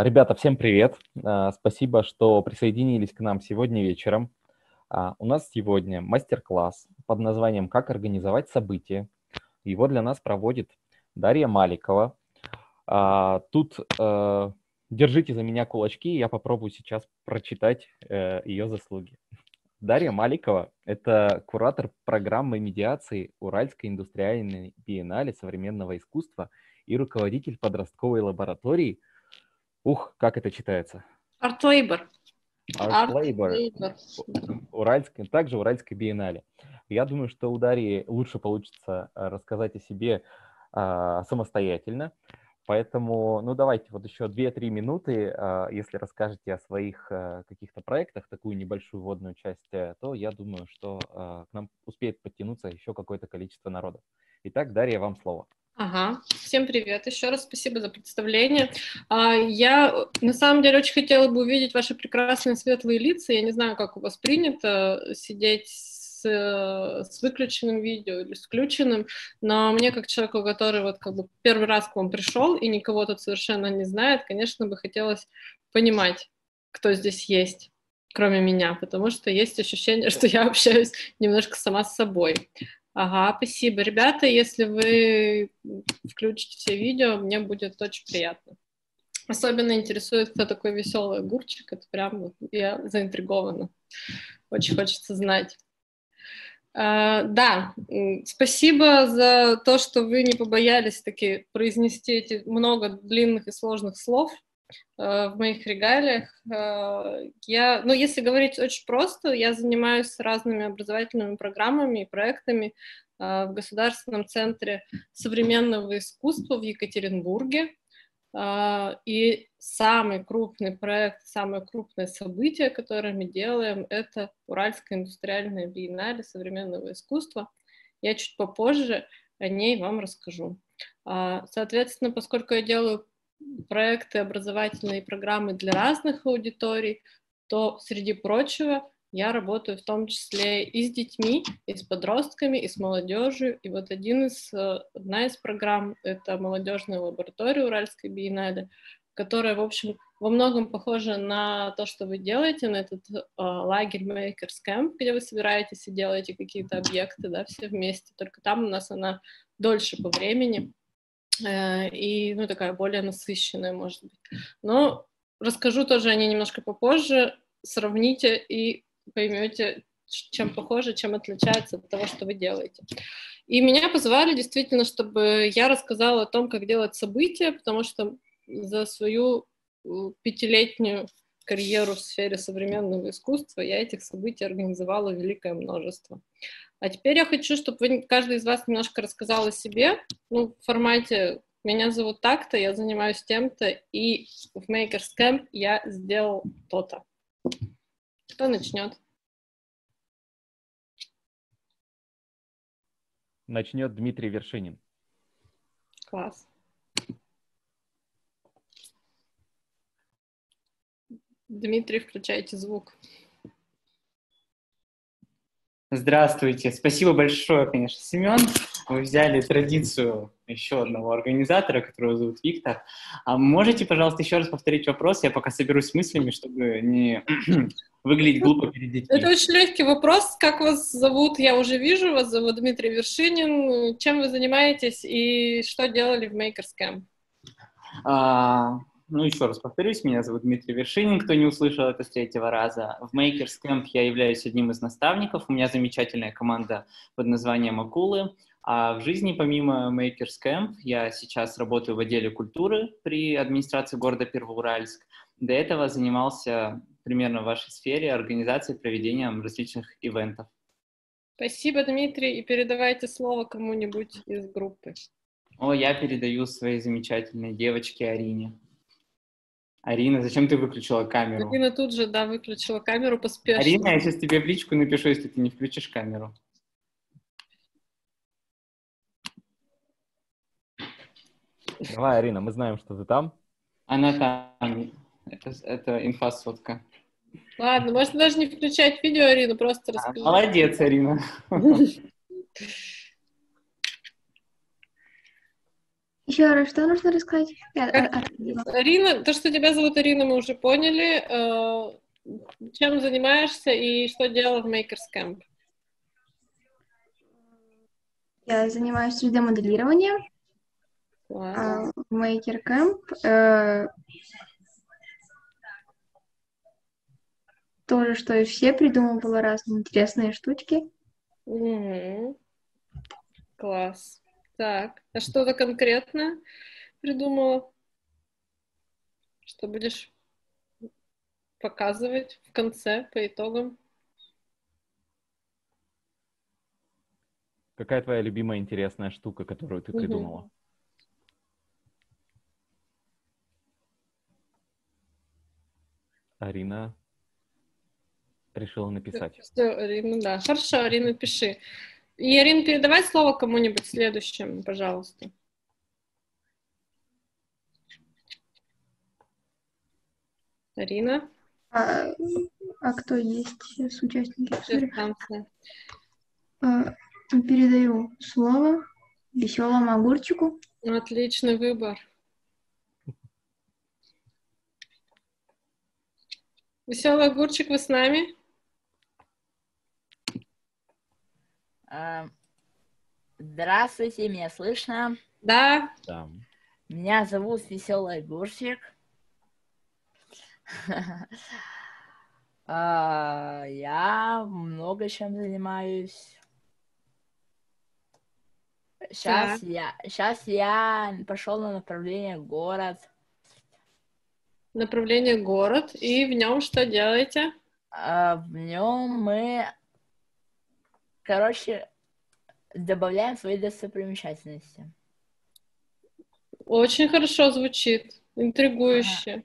Ребята, всем привет. Спасибо, что присоединились к нам сегодня вечером. У нас сегодня мастер-класс под названием «Как организовать событие». Его для нас проводит Дарья Маликова. Тут держите за меня кулачки, я попробую сейчас прочитать ее заслуги. Дарья Маликова– это куратор программы медиации Уральской индустриальной биеннале современного искусства и руководитель подростковой лаборатории. Как это читается? Art Labor. Art Labor. Также Уральской биеннале. Я думаю, что у Дарьи лучше получится рассказать о себе самостоятельно. Поэтому, давайте вот еще 2-3 минуты, если расскажете о своих каких-то проектах, такую небольшую вводную часть, то я думаю, что к нам успеет подтянуться еще какое-то количество народа. Итак, Дарья, вам слово. Всем привет. Еще раз спасибо за представление. Я на самом деле очень хотела бы увидеть ваши прекрасные светлые лица. Я не знаю, как у вас принято сидеть с выключенным видео или с включенным, но мне, как человеку, который первый раз к вам пришел и никого тут совершенно не знает, конечно, бы хотелось понимать, кто здесь есть, кроме меня, потому что есть ощущение, что я общаюсь немножко сама с собой. Спасибо. Ребята, если вы включите все видео, мне будет очень приятно. Особенно интересует, кто такой веселый огурчик. Это прям я заинтригована. Очень хочется знать. Да, спасибо за то, что вы не побоялись таки произнести эти много длинных и сложных слов в моих регалиях. Если говорить очень просто, я занимаюсь разными образовательными программами и проектами в Государственном центре современного искусства в Екатеринбурге. И самый крупный проект, самое крупное событие, которое мы делаем, это Уральская индустриальная биеннале современного искусства. Я чуть попозже о ней вам расскажу. Соответственно, поскольку я делаю проекты, образовательные программы для разных аудиторий, то, среди прочего, я работаю в том числе и с детьми, и с подростками, и с молодежью. И вот одна из программ — это молодежная лаборатория Уральской биеннале, которая, в общем, во многом похожа на то, что вы делаете, на этот лагерь Makers Camp, где вы собираетесь и делаете какие-то объекты, да, все вместе. Только там у нас она дольше по времени и, такая более насыщенная, может быть. Но расскажу тоже о ней немножко попозже. Сравните и поймете, чем похоже, чем отличается от того, что вы делаете. И меня позвали действительно, чтобы я рассказала о том, как делать события, потому что за свою 5-летнюю карьеру в сфере современного искусства я этих событий организовала великое множество. А теперь я хочу, чтобы каждый из вас немножко рассказал о себе, в формате «меня зовут так-то, я занимаюсь тем-то, и в Makers Camp я сделал то-то». Кто начнет? Начнет Дмитрий Вершинин. Класс. Дмитрий, включайте звук. Здравствуйте. Спасибо большое, конечно, Семен. Вы взяли традицию еще одного организатора, которого зовут Виктор. Можете, пожалуйста, еще раз повторить вопрос? Я пока соберусь с мыслями, чтобы не выглядеть глупо перед детьми. Это очень легкий вопрос. Как вас зовут? Я уже вижу. Вас зовут Дмитрий Вершинин. Чем вы занимаетесь и что делали в Makers Camp? Еще раз повторюсь, меня зовут Дмитрий Вершинин, кто не услышал это с 3-го раза. В Makers Camp я являюсь одним из наставников, у меня замечательная команда под названием «Акулы». А в жизни, помимо Makers Camp, я сейчас работаю в отделе культуры при администрации города Первоуральск. До этого занимался примерно в вашей сфере организацией, проведением различных ивентов. Спасибо, Дмитрий, и передавайте слово кому-нибудь из группы. Я передаю своей замечательной девочке Арине. Арина, зачем ты выключила камеру? Арина тут же, выключила камеру поспешно. Арина, я сейчас тебе в личку напишу, если ты не включишь камеру. Давай, Арина, мы знаем, что ты там. Она там. Это инфосотка. Ладно, можно даже не включать видео, Арину, просто расскажи. Молодец, Арина. Еще раз, что нужно рассказать? Арина, то, что тебя зовут Арина, мы уже поняли. Чем занимаешься и что делала в Makers Camp? Я занимаюсь 3D-моделированием в Maker Camp. Тоже, что и все, придумывала разные интересные штучки. Класс. Так, а что-то конкретное придумала? Что будешь показывать в конце по итогам? Какая твоя любимая интересная штука, которую ты придумала? Арина решила написать. Все, Арина, да. Хорошо, Арина, пиши. И, Арина, передавай слово кому-нибудь следующему, пожалуйста. Арина? А кто есть с участники? Передаю слово веселому огурчику. Отличный выбор. Веселый огурчик, вы с нами? Здравствуйте, меня слышно? Да. Да. Меня зовут Веселый огурчик. Я много чем занимаюсь. Сейчас я пошел на направление город. Направление город. И в нем что делаете? В нем мы, добавляем свои достопримечательности. Очень хорошо звучит. Интригующе.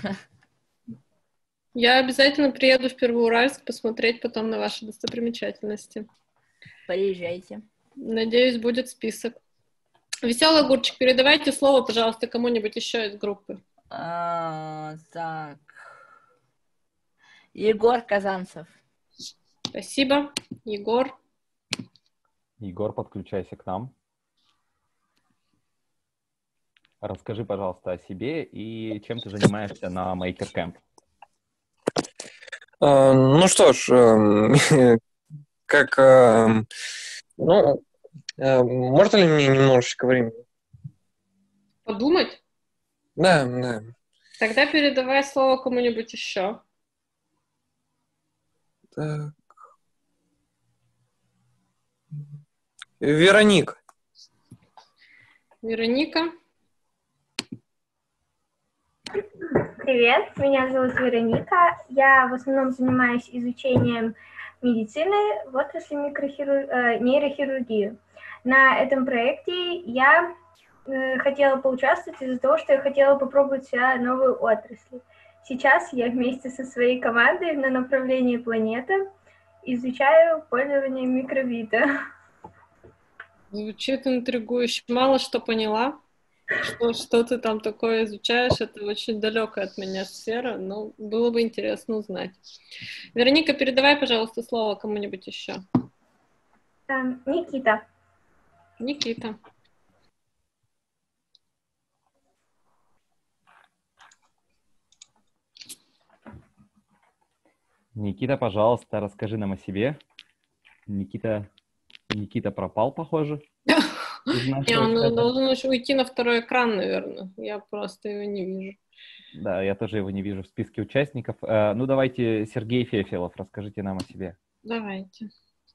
Я обязательно приеду в Первоуральск посмотреть потом на ваши достопримечательности. Приезжайте. Надеюсь, будет список. Веселый огурчик, передавайте слово, пожалуйста, кому-нибудь еще из группы. Так. Егор Казанцев. Спасибо. Егор. Егор, подключайся к нам. Расскажи, пожалуйста, о себе и чем ты занимаешься на Maker Camp. Ну что ж, можно ли мне немножечко времени? Подумать? Да. Тогда передавай слово кому-нибудь еще. Так. Вероника. Вероника. Привет, меня зовут Вероника. Я в основном занимаюсь изучением медицины в отрасли нейрохирургии. На этом проекте я хотела поучаствовать из-за того, что я хотела попробовать себя новую отрасль. Сейчас я вместе со своей командой на направлении планета изучаю пользование микробита. Звучит интригующе. Мало что поняла. Что ты там такое изучаешь, это очень далекая от меня сфера, но было бы интересно узнать. Вероника, передавай, пожалуйста, слово кому-нибудь еще. Никита. Никита. Никита, пожалуйста, расскажи нам о себе. Никита пропал, похоже. Не, он должен еще уйти на второй экран, наверное. Я просто его не вижу. Да, я тоже его не вижу в списке участников. Ну, давайте, Сергей Фефелов, расскажите нам о себе. Давайте.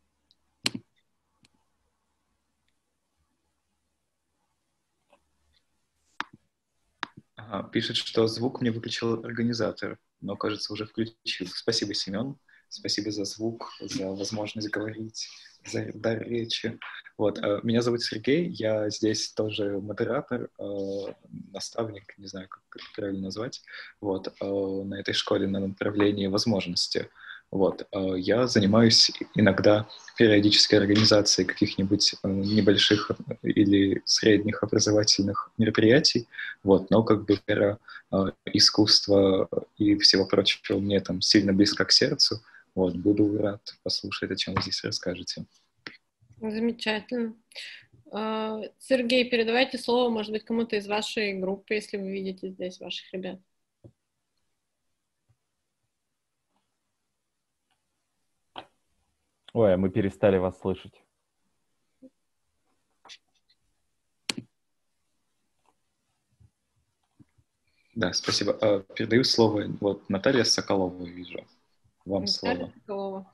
Ага, пишет, что звук мне выключил организатор, но, кажется, уже включил. Спасибо, Семен. Спасибо за звук, за возможность говорить, за дар речи. Вот. Меня зовут Сергей, я здесь тоже модератор, наставник, не знаю, как это правильно назвать, вот, на этой школе на направлении возможности. Вот. Я занимаюсь иногда периодической организацией каких-нибудь небольших или средних образовательных мероприятий, вот, но как бы сфера искусства и всего прочего мне там сильно близко к сердцу. Вот, буду рад послушать, о чем вы здесь расскажете. Замечательно. Сергей, передавайте слово, может быть, кому-то из вашей группы, если вы видите здесь ваших ребят. Ой, а мы перестали вас слышать. Да, спасибо. Передаю слово вот Наталья Соколова, вижу. Вам Наталья слово. Соколова.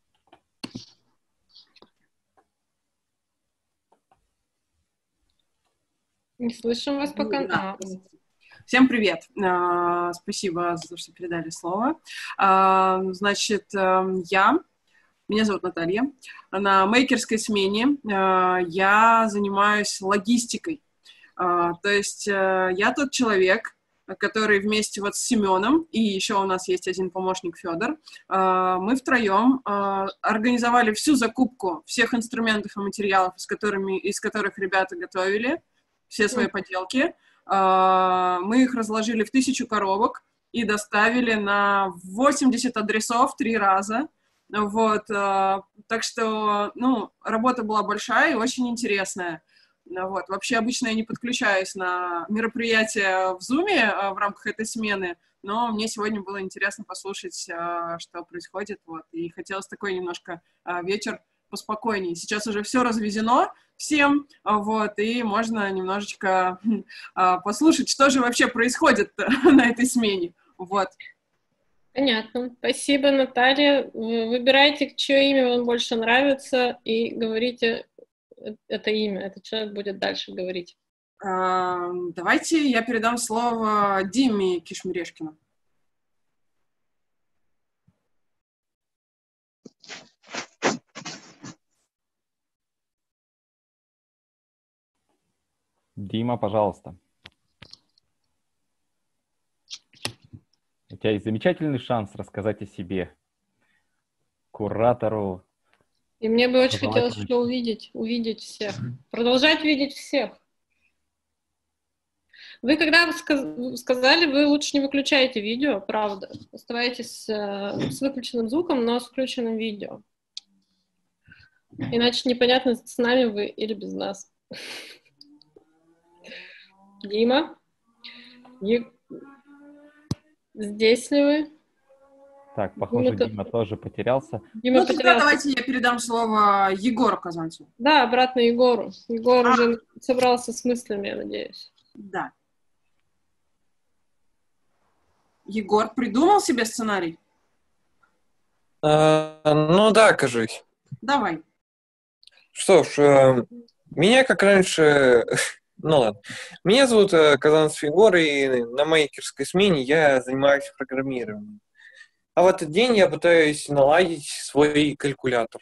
Не слышим вас пока. Да. Всем привет. Спасибо за то, что передали слово. Значит, меня зовут Наталья. На мейкерской смене я занимаюсь логистикой. То есть я тот человек, который вместе вот с Семеном, и еще у нас есть один помощник Федор, мы втроем организовали всю закупку всех инструментов и материалов, из которых ребята готовили все свои поделки. Мы их разложили в 1000 коробок и доставили на 80 адресов 3 раза. Вот. Так что, ну, работа была большая и очень интересная. Вот. Вообще, обычно я не подключаюсь на мероприятия в Zoom в рамках этой смены, но мне сегодня было интересно послушать, что происходит. Вот. И хотелось такой немножко вечер поспокойнее. Сейчас уже все развезено всем, вот, и можно немножечко послушать, что же вообще происходит на этой смене. Вот. Понятно. Спасибо, Наталья. Выбирайте, чье имя вам больше нравится, и говорите это имя. Этот человек будет дальше говорить. Давайте я передам слово Диме Кишмерешкину. Дима, пожалуйста. У тебя есть замечательный шанс рассказать о себе куратору. И мне бы очень хотелось еще увидеть всех. Продолжать видеть всех. Вы когда сказали, вы лучше не выключайте видео, правда. Оставайтесь с выключенным звуком, но с включенным видео. Иначе непонятно, с нами вы или без нас. Дима? Здесь ли вы? Так, похоже, Дима тоже потерялся. Дима тогда давайте я передам слово Егору Казанцеву. Да, обратно Егору. Егор уже собрался с мыслями, я надеюсь. Да. Егор придумал себе сценарий? Ну да, кажись. Давай. Что ж, меня как раньше... Ну ладно. Меня зовут Казанцев Егор, и на мейкерской смене я занимаюсь программированием. А в этот день я пытаюсь наладить свой калькулятор.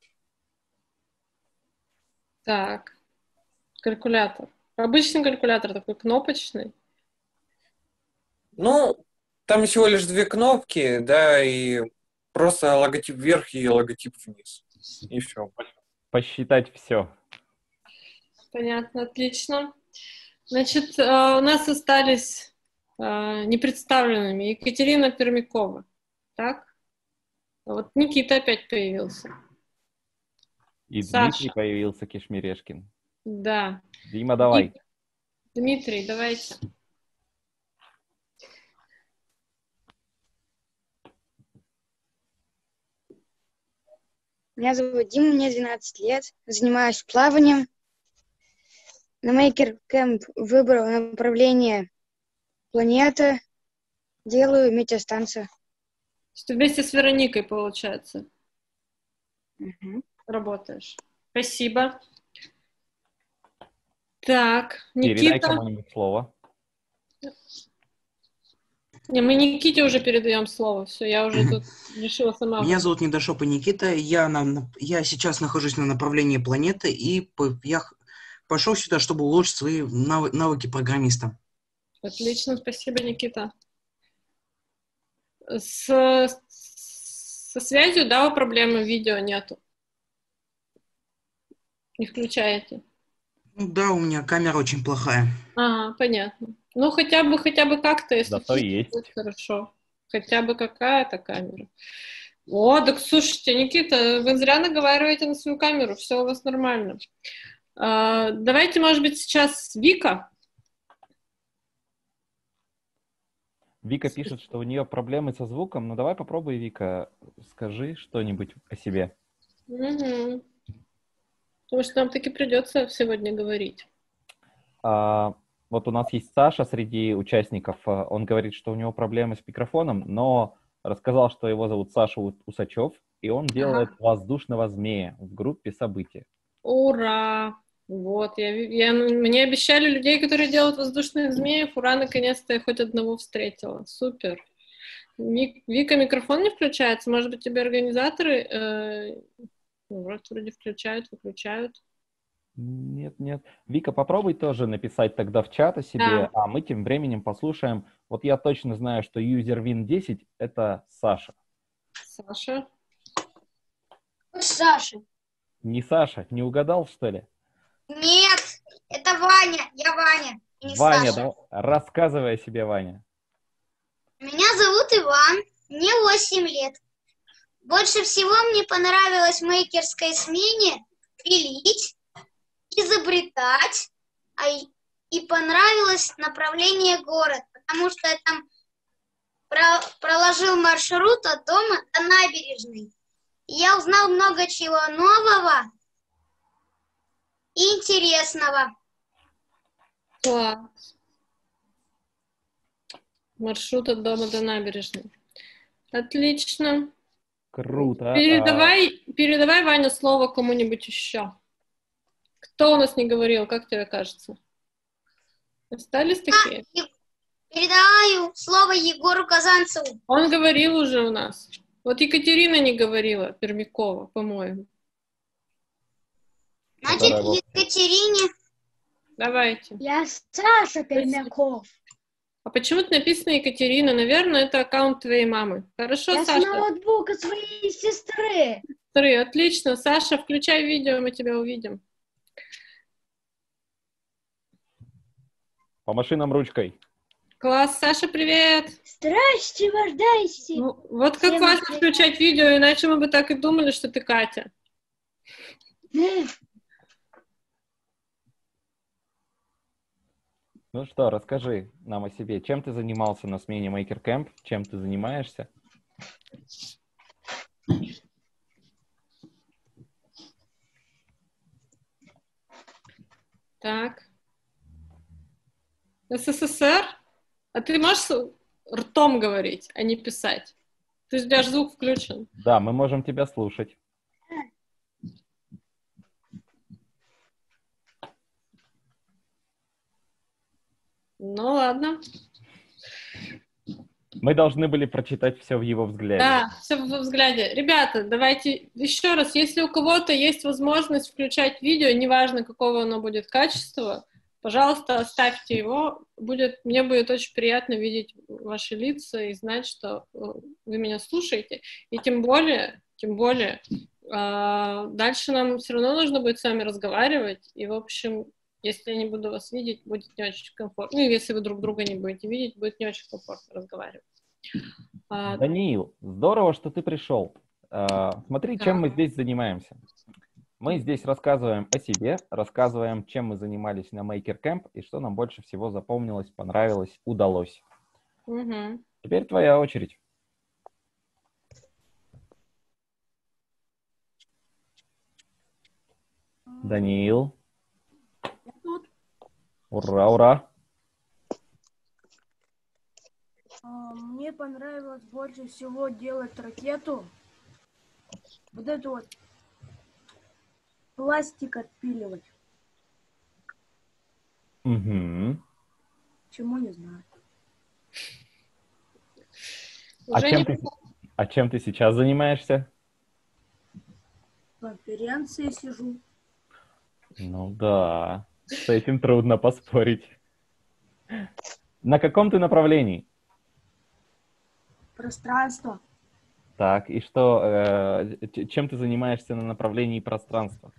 Так, калькулятор. Обычный калькулятор, такой кнопочный. Ну, там всего лишь 2 кнопки, да, и просто логотип вверх и логотип вниз. И все. Посчитать все. Понятно, отлично. Значит, у нас остались непредставленными Екатерина Пермякова. Так? Вот Никита опять появился. И Саша. Дмитрий появился, Кишмерешкин. Да. Дима, давай. Дмитрий, давайте. Меня зовут Дима, мне 12 лет, занимаюсь плаванием. На Maker Camp выбрал направление планета, делаю метеостанцию. Что вместе с Вероникой, получается, работаешь. Спасибо. Так, Никита. Передай кому-нибудь слово. Не, мы Никите уже передаем слово. Все, я уже тут решила сама. Меня зовут Недошопа Никита. Я сейчас нахожусь на направлении планеты, и я пошел сюда, чтобы улучшить свои навыки программиста. Отлично, спасибо, Никита. Со связью, да, проблемы видео нету? Не включаете? Ну да, у меня камера очень плохая. Ага, понятно. Ну, хотя бы как-то, если зато есть. Будет хорошо. Хотя бы какая-то камера. О, так слушайте, Никита, вы зря наговариваете на свою камеру, все у вас нормально. Давайте, может быть, сейчас Вика. Вика пишет, что у нее проблемы со звуком. Ну, давай попробуй, Вика, скажи что-нибудь о себе. Угу. Потому что нам таки придется сегодня говорить. Вот у нас есть Саша среди участников. Он говорит, что у него проблемы с микрофоном, но рассказал, что его зовут Саша Усачев, и он делает воздушного змея в группе «События». Ура! Вот, мне обещали людей, которые делают воздушных змеев. Ура, наконец-то я хоть одного встретила. Супер. Вика, микрофон не включается? Может быть, тебе организаторы вроде включают, выключают? Нет. Вика, попробуй тоже написать тогда в чат о себе, а мы тем временем послушаем. Вот я точно знаю, что UserWin10 — это Саша. Саша? Саша. Не Саша, не угадал, что ли? Нет, это Ваня, я Ваня, не Ваня, Саша. да, рассказывай о себе, Ваня. Меня зовут Иван, мне 8 лет. Больше всего мне понравилось в мейкерской смене пилить, изобретать, и понравилось направление город, потому что я там проложил маршрут от дома до набережной. И я узнал много чего нового и интересного. Класс. Маршрут от дома до набережной. Отлично. Круто. Передавай, Ваня, слово кому-нибудь еще. Кто у нас не говорил, как тебе кажется? Остались такие? Передаю слово Егору Казанцеву. Он говорил уже у нас. Вот Екатерина не говорила, Пермякова, по-моему. Значит, Екатерине. Давайте. Я Саша Пермяков. А почему-то написано Екатерина. Наверное, это аккаунт твоей мамы. Хорошо, я Саша? Я с ноутбука своей сестры. Отлично. Саша, включай видео, мы тебя увидим. По машинам ручкой. Класс, Саша, привет. Здрасте, рождайся. Ну, вот как Всем важно привет. включать видео, иначе мы бы так и думали, что ты Катя. Ну что, расскажи нам о себе. Чем ты занимался на смене Maker Camp? Чем ты занимаешься? Так. СССР? А ты можешь ртом говорить, а не писать? Ты же у тебя же звук включен. Да, мы можем тебя слушать. Ну ладно. Мы должны были прочитать все в его взгляде. Да, все в взгляде. Ребята, давайте еще раз, если у кого-то есть возможность включать видео, неважно, какого оно будет качества, пожалуйста, оставьте его. Мне будет очень приятно видеть ваши лица и знать, что вы меня слушаете. И тем более, дальше нам все равно нужно будет с вами разговаривать. И, в общем, если я не буду вас видеть, будет не очень комфортно. Ну, если вы друг друга не будете видеть, будет не очень комфортно разговаривать. Даниил, здорово, что ты пришел. Смотри, чем мы здесь занимаемся. Мы здесь рассказываем о себе, рассказываем, чем мы занимались на Maker Camp и что нам больше всего запомнилось, понравилось, удалось. Угу. Теперь твоя очередь. Даниил. Ура, ура. Мне понравилось больше всего делать ракету. Вот эту вот пластик отпиливать. Угу. Почему, не знаю. А чем ты сейчас занимаешься? В конференции сижу. Ну да, с этим трудно поспорить. На каком ты направлении? Пространство. Так, и что, чем ты занимаешься на направлении пространства?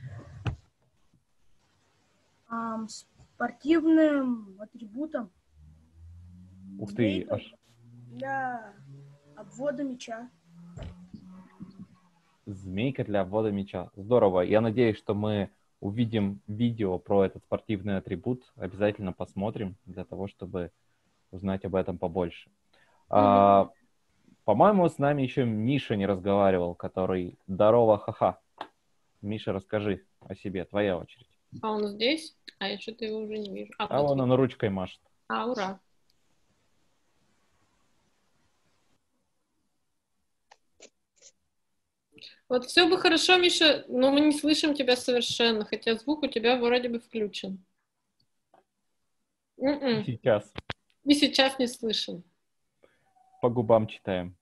Спортивным атрибутом. Ух ты, Для обвода мяча. Змейка для обвода мяча. Здорово. Я надеюсь, что мы увидим видео про этот спортивный атрибут, обязательно посмотрим для того, чтобы узнать об этом побольше. По-моему, с нами еще Миша не разговаривал, который «Здорово, ха-ха». Миша, расскажи о себе, твоя очередь. А он здесь? А я что-то его уже не вижу. А вон он ручкой машет. Ура. Вот все бы хорошо, Миша, но мы не слышим тебя совершенно, хотя звук у тебя вроде бы включен. Сейчас. И сейчас не слышим. По губам читаем.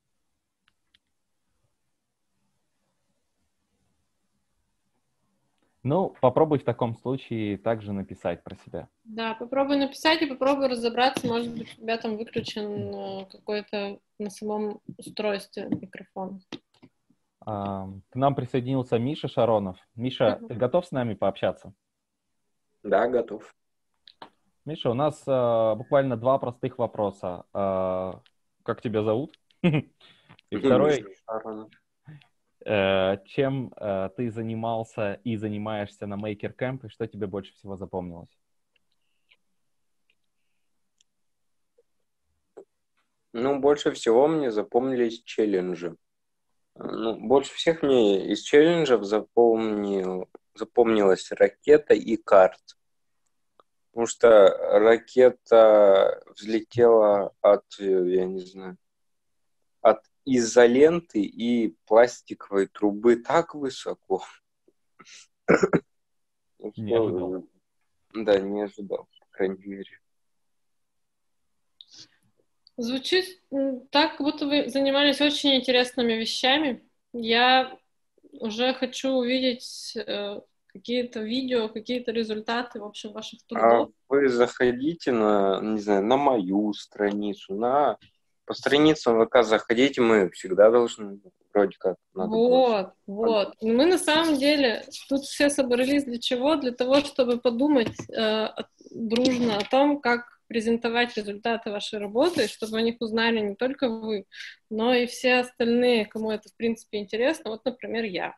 Ну, попробуй в таком случае также написать про себя. Да, попробуй написать и попробуй разобраться, может быть, у тебя там выключен какой-то на самом устройстве микрофон. К нам присоединился Миша Шаронов. Миша, ты готов с нами пообщаться? Да, готов. Миша, у нас буквально 2 простых вопроса. Как тебя зовут? И второй, чем ты занимался и занимаешься на Maker Camp, и что тебе больше всего запомнилось? Ну, больше всего мне запомнились челленджи. Ну, больше всех мне из челленджев запомнилась ракета и карт. Потому что ракета взлетела от, я не знаю, от изоленты и пластиковой трубы так высоко. Не ожидал. Да, не ожидал, по крайней мере. Звучит так, как будто вы занимались очень интересными вещами. Я уже хочу увидеть какие-то видео, какие-то результаты, в общем, ваших трудов. А вы заходите на, не знаю, на мою страницу, по странице ВК заходите, мы всегда должны, вроде как, надо Вот. Мы на самом деле тут все собрались для чего? Для того, чтобы подумать дружно о том, как презентовать результаты вашей работы, чтобы о них узнали не только вы, но и все остальные, кому это, в принципе, интересно. Вот, например, я.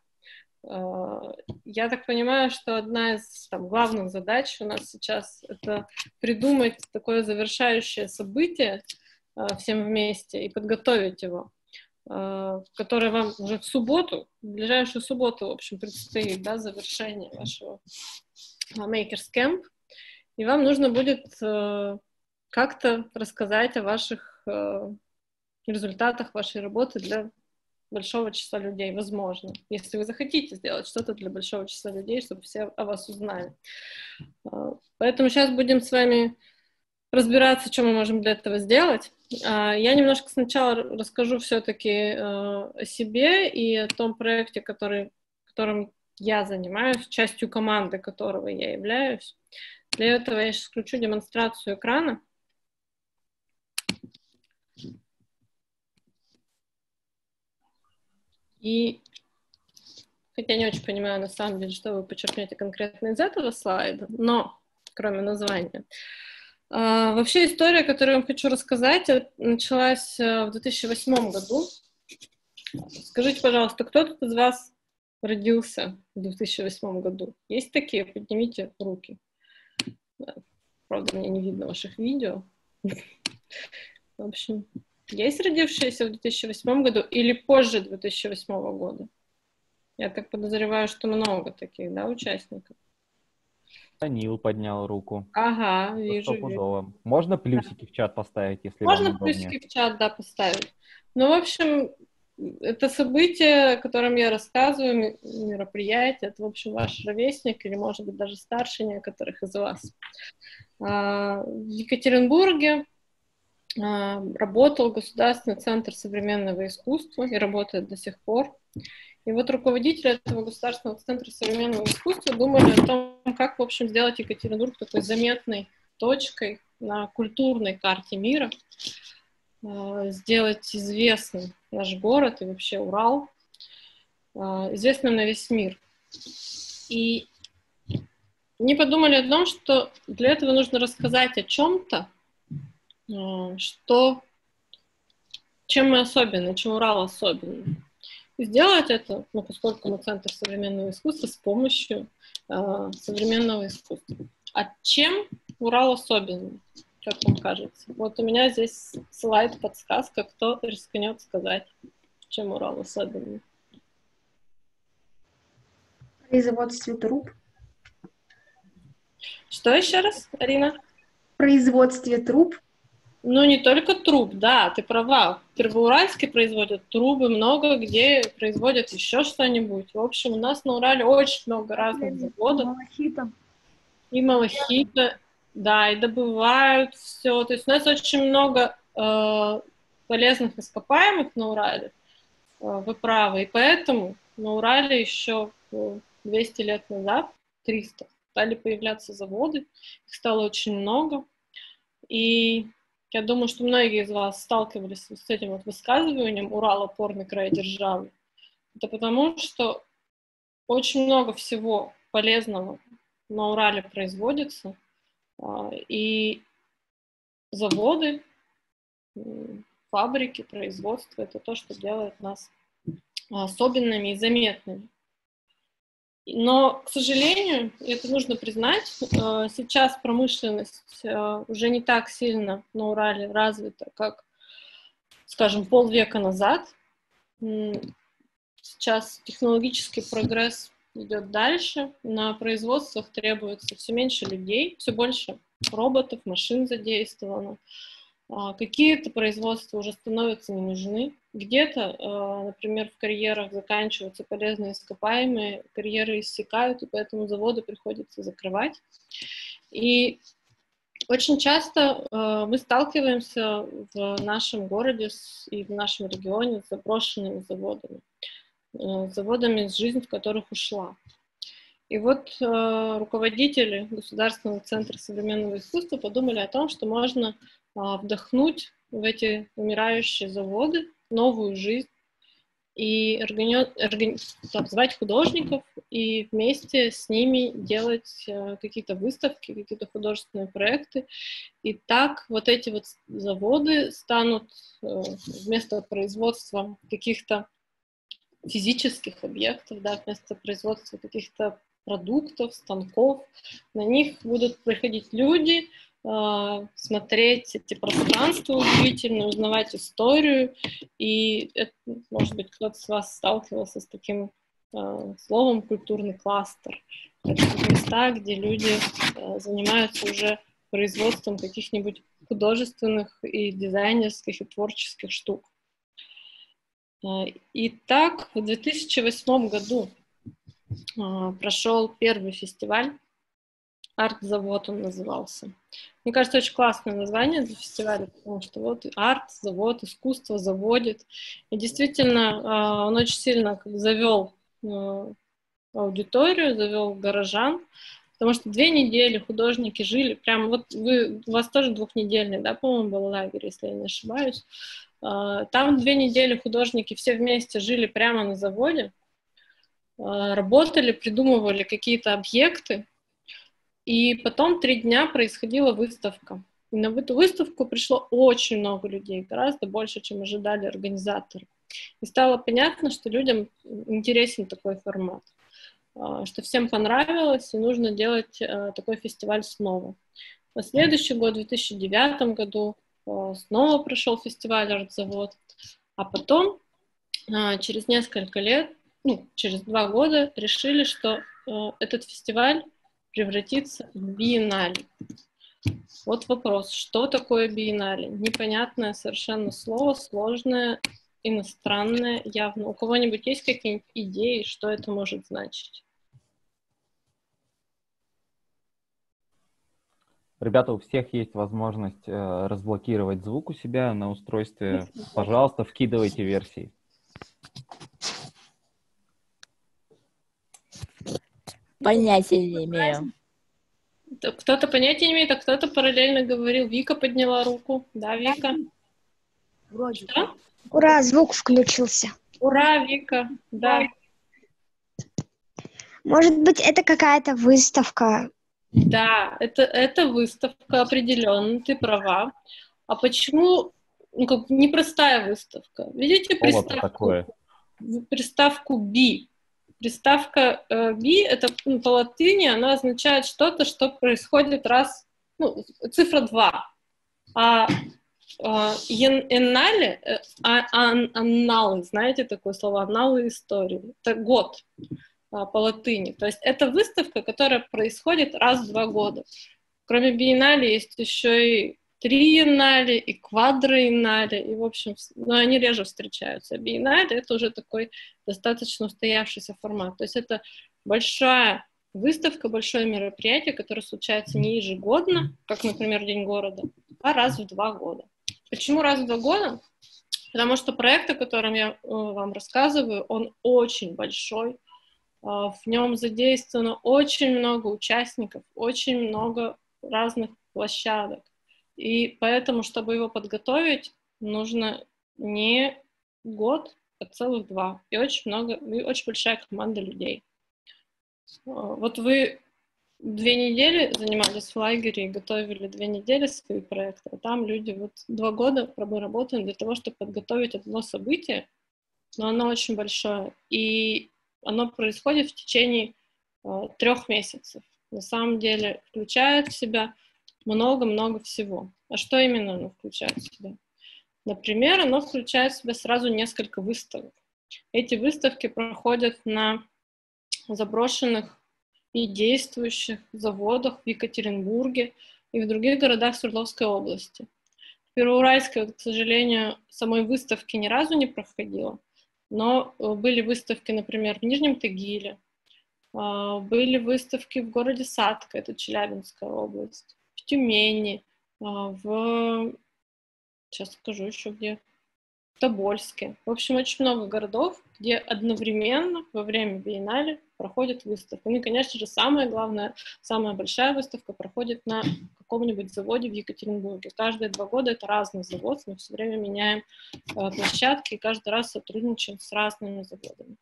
Я так понимаю, что одна из главных задач у нас сейчас — это придумать такое завершающее событие всем вместе и подготовить его, которое вам уже в ближайшую субботу, в общем, предстоит, да, завершение вашего Makers Camp. И вам нужно будет как-то рассказать о ваших результатах вашей работы для большого числа людей, возможно, если вы захотите сделать что-то для большого числа людей, чтобы все о вас узнали. Поэтому сейчас будем с вами разбираться, что мы можем для этого сделать. Я немножко сначала расскажу все-таки о себе и о том проекте, которым я занимаюсь, частью команды которого я являюсь. Для этого я сейчас включу демонстрацию экрана. И, хотя не очень понимаю, на самом деле, что вы подчеркнете конкретно из этого слайда, но, кроме названия. Вообще история, которую я вам хочу рассказать, началась в 2008 году. Скажите, пожалуйста, кто тут из вас родился в 2008 году? Есть такие? Поднимите руки. Правда, мне не видно ваших видео. В общем, есть родившиеся в 2008 году или позже 2008 года? Я так подозреваю, что много таких, да, участников. Данил поднял руку. Ага, вижу. Можно плюсики в чат поставить, если можно вам удобнее? плюсики в чат, да, поставить. Ну, в общем, это событие, о котором я рассказываю, мероприятие, это, в общем, ваш ровесник или, может быть, даже старше некоторых из вас. В Екатеринбурге работал Государственный центр современного искусства и работает до сих пор. И вот руководители этого Государственного центра современного искусства думали о том, как, в общем, сделать Екатеринбург такой заметной точкой на культурной карте мира, сделать известным наш город и вообще Урал, известным на весь мир. И они подумали о том, что для этого нужно рассказать о чем-то, чем мы особенны, чем Урал особенный. И сделать это, ну, поскольку мы Центр современного искусства, с помощью современного искусства. А чем Урал особенный, как вам кажется? Вот у меня здесь слайд, подсказка, кто рискнет сказать, чем Урал особенный. В производстве труб. Что еще раз, Арина? В производстве труб. Ну, не только труб, да, ты права. В Первоуральске производят трубы, много где производят еще что-нибудь. В общем, у нас на Урале очень много разных заводов. Малахитом. И малахита, да, и добывают все. То есть у нас очень много полезных ископаемых на Урале, вы правы. И поэтому на Урале еще 200 лет назад, 300, стали появляться заводы. Их стало очень много. И я думаю, что многие из вас сталкивались с этим вот высказыванием «Урал – опорный край державы». Это потому, что очень много всего полезного на Урале производится, и заводы, фабрики, производство – это то, что делает нас особенными и заметными. Но, к сожалению, это нужно признать, сейчас промышленность уже не так сильно на Урале развита, как, скажем, полвека назад. Сейчас технологический прогресс идет дальше, на производствах требуется все меньше людей, все больше роботов, машин задействовано. Какие-то производства уже становятся не нужны. Где-то, например, в карьерах заканчиваются полезные ископаемые, карьеры иссякают, и поэтому заводы приходится закрывать. И очень часто мы сталкиваемся в нашем городе и в нашем регионе с заброшенными заводами, жизнь в которых ушла. И вот руководители Государственного центра современного искусства подумали о том, что можно вдохнуть в эти умирающие заводы новую жизнь и звать художников и вместе с ними делать какие-то выставки, какие-то художественные проекты. И так вот эти вот заводы станут вместо производства каких-то физических объектов, да, вместо производства каких-то продуктов, станков, на них будут приходить люди, смотреть эти пространства удивительные, узнавать историю. И это, может быть, кто-то с вас сталкивался с таким словом «культурный кластер». Это места, где люди занимаются уже производством каких-нибудь художественных и дизайнерских и творческих штук. Итак, в 2008 году прошел первый фестиваль, «Арт-завод» он назывался. Мне кажется, очень классное название для фестиваля, потому что вот арт, завод, искусство заводит. И действительно, он очень сильно завел аудиторию, завел горожан, потому что 2 недели художники жили, прям вот у вас тоже 2-недельный, да, по-моему, был лагерь, если я не ошибаюсь. Там 2 недели художники все вместе жили прямо на заводе, работали, придумывали какие-то объекты, и потом 3 дня происходила выставка. И на эту выставку пришло очень много людей, гораздо больше, чем ожидали организаторы. И стало понятно, что людям интересен такой формат, что всем понравилось, и нужно делать такой фестиваль снова. На следующий год, в 2009 году, снова прошел фестиваль «Арт-завод», а потом через несколько лет, через 2 года решили, что этот фестиваль превратится в биеннале. Вот вопрос, что такое биеннале? Непонятное совершенно слово, сложное, иностранное явно. У кого-нибудь есть какие-нибудь идеи, что это может значить? Ребята, у всех есть возможность разблокировать звук у себя на устройстве. Пожалуйста, вкидывайте версии. Понятия не имею. Кто-то понятия не имеет, а кто-то параллельно говорил. Вика подняла руку. Да, Вика? Вроде. Что? Ура, звук включился. Ура, Вика, да. Может быть, это какая-то выставка? Да, это выставка определенно, ты права. А почему непростая выставка? Видите Повод приставку? такое. приставку «би». Приставка «би» — это по латыни, она означает что-то, что происходит раз, цифра 2. А «эннале», «анналы», знаете такое слово? «Анналы истории». Это год по латыни. То есть это выставка, которая происходит раз в 2 года. Кроме биеннале есть еще и триеннале, и квадроеннале, и, в общем, они реже встречаются. Биеннале — это уже такой достаточно устоявшийся формат. То есть это большая выставка, большое мероприятие, которое случается не ежегодно, как, например, День города, а раз в 2 года. Почему раз в 2 года? Потому что проект, о котором я вам рассказываю, он очень большой. В нем задействовано очень много участников, очень много разных площадок. И поэтому, чтобы его подготовить, нужно не год, а целых 2. И очень большая команда людей. Вот вы 2 недели занимались в лагере и готовили 2 недели свои проекты, а там люди 2 года мы работаем для того, чтобы подготовить одно событие, но оно очень большое. И оно происходит в течение 3 месяцев. На самом деле включает в себя много-много всего. А что именно оно включает в себя? Например, оно включает в себя сразу несколько выставок. Эти выставки проходят на заброшенных и действующих заводах в Екатеринбурге и в других городах Свердловской области. В Первоуральске, к сожалению, самой выставки ни разу не проходило, но были выставки, например, в Нижнем Тагиле, были выставки в городе Сатка, это Челябинская область, в Тюмени, сейчас скажу еще где, в Тобольске. В общем, очень много городов, где одновременно во время биеннале проходит выставка. Ну и, конечно же, самое главное, самая большая выставка проходит на каком-нибудь заводе в Екатеринбурге. Каждые 2 года это разный завод, мы все время меняем площадки и каждый раз сотрудничаем с разными заводами.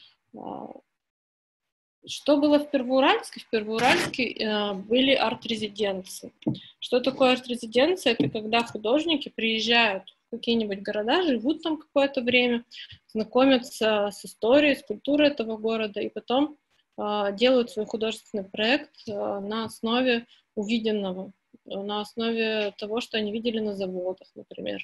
Что было в Первоуральске? В Первоуральске были арт-резиденции. Что такое арт-резиденция? Это когда художники приезжают в какие-нибудь города, живут там какое-то время, знакомятся с историей, с культурой этого города, и потом делают свой художественный проект на основе увиденного, на основе того, что они видели на заводах, например.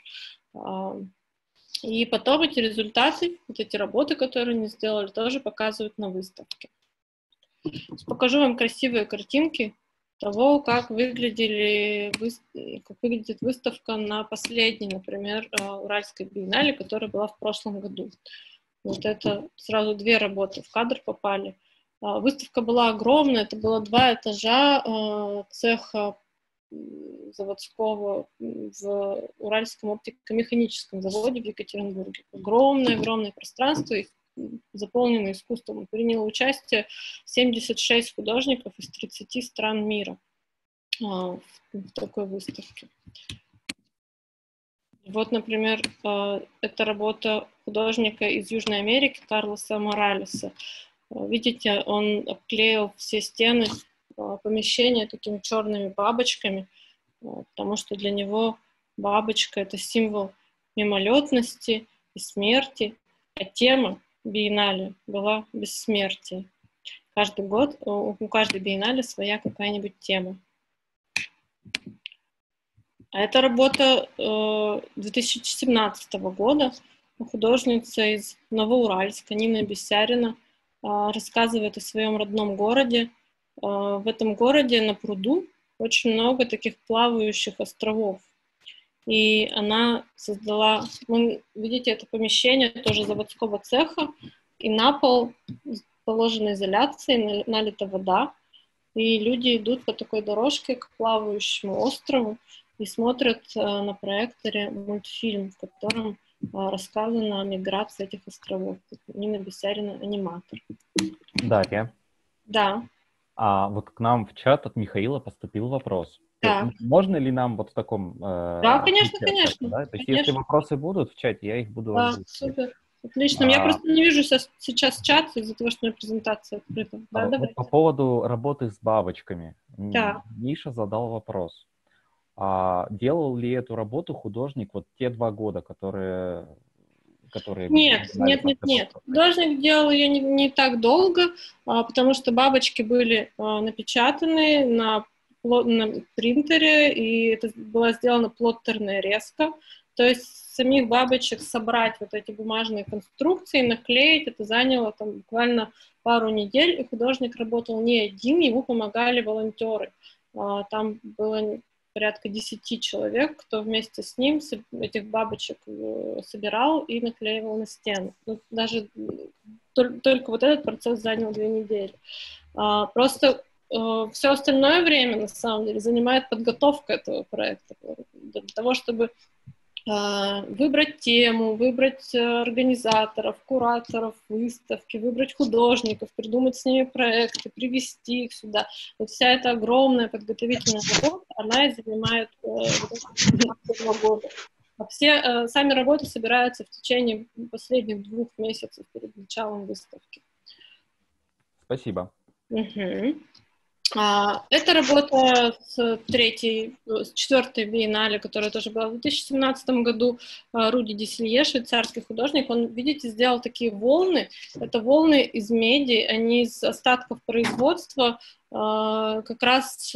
И потом эти результаты, вот эти работы, которые они сделали, тоже показывают на выставке. Покажу вам красивые картинки того, как выглядит выставка на последней, например, Уральской биеннале, которая была в прошлом году. Вот это сразу 2 работы в кадр попали. Выставка была огромная, это было 2 этажа цеха заводского в Уральском оптико-механическом заводе в Екатеринбурге. Огромное пространство, заполненное искусством. Приняло участие 76 художников из 30 стран мира в такой выставке. Вот, например, это работа художника из Южной Америки Карлоса Моралеса. Видите, он обклеил все стены помещения такими черными бабочками, потому что для него бабочка — это символ мимолетности и смерти, а тема биеннале была бессмертие. Каждый год у каждой биеннале своя какая-нибудь тема. А это работа 2017 года. Художница из Новоуральска Нина Бесярина рассказывает о своем родном городе. В этом городе на пруду очень много таких плавающих островов. И она создала, видите, это помещение тоже заводского цеха, и на пол положена изоляция, налита вода, и люди идут по такой дорожке к плавающему острову и смотрят на проекторе мультфильм, в котором рассказано о миграции этих островов. Нина Бесярина — аниматор. Дарья. Да. Вот к нам в чат от Михаила поступил вопрос. Да. Можно ли нам вот в таком... Да, конечно. Да? То есть, конечно. если вопросы будут в чате, я их буду озвучивать. Супер. Отлично. Я просто не вижу сейчас чат из-за того, что у меня презентация открыта. Да, вот по поводу работы с бабочками. Да. Миша задал вопрос. Делал ли эту работу художник вот те 2 года, которые... Нет. Художник делал ее не так долго, потому что бабочки были напечатаны на принтере, и это была сделана плоттерная резка. То есть самих бабочек собрать вот эти бумажные конструкции, наклеить, это заняло там буквально пару недель, и художник работал не один, ему помогали волонтеры. Там было порядка 10 человек, кто вместе с ним этих бабочек собирал и наклеивал на стену. Ну, даже только вот этот процесс занял 2 недели. Просто все остальное время, на самом деле, занимает подготовка этого проекта. Для того, чтобы выбрать тему, выбрать организаторов, кураторов выставки, выбрать художников, придумать с ними проекты, привести их сюда. Вот вся эта огромная подготовительная работа, она и занимает 2 года. А все сами работы собираются в течение последних 2 месяцев перед началом выставки. Спасибо. Угу. Это работа с 4-й биеннале, которая тоже была в 2017 году. Руди Деселье, швейцарский художник, он, видите, сделал такие волны. Это волны из меди, они из остатков производства. Как раз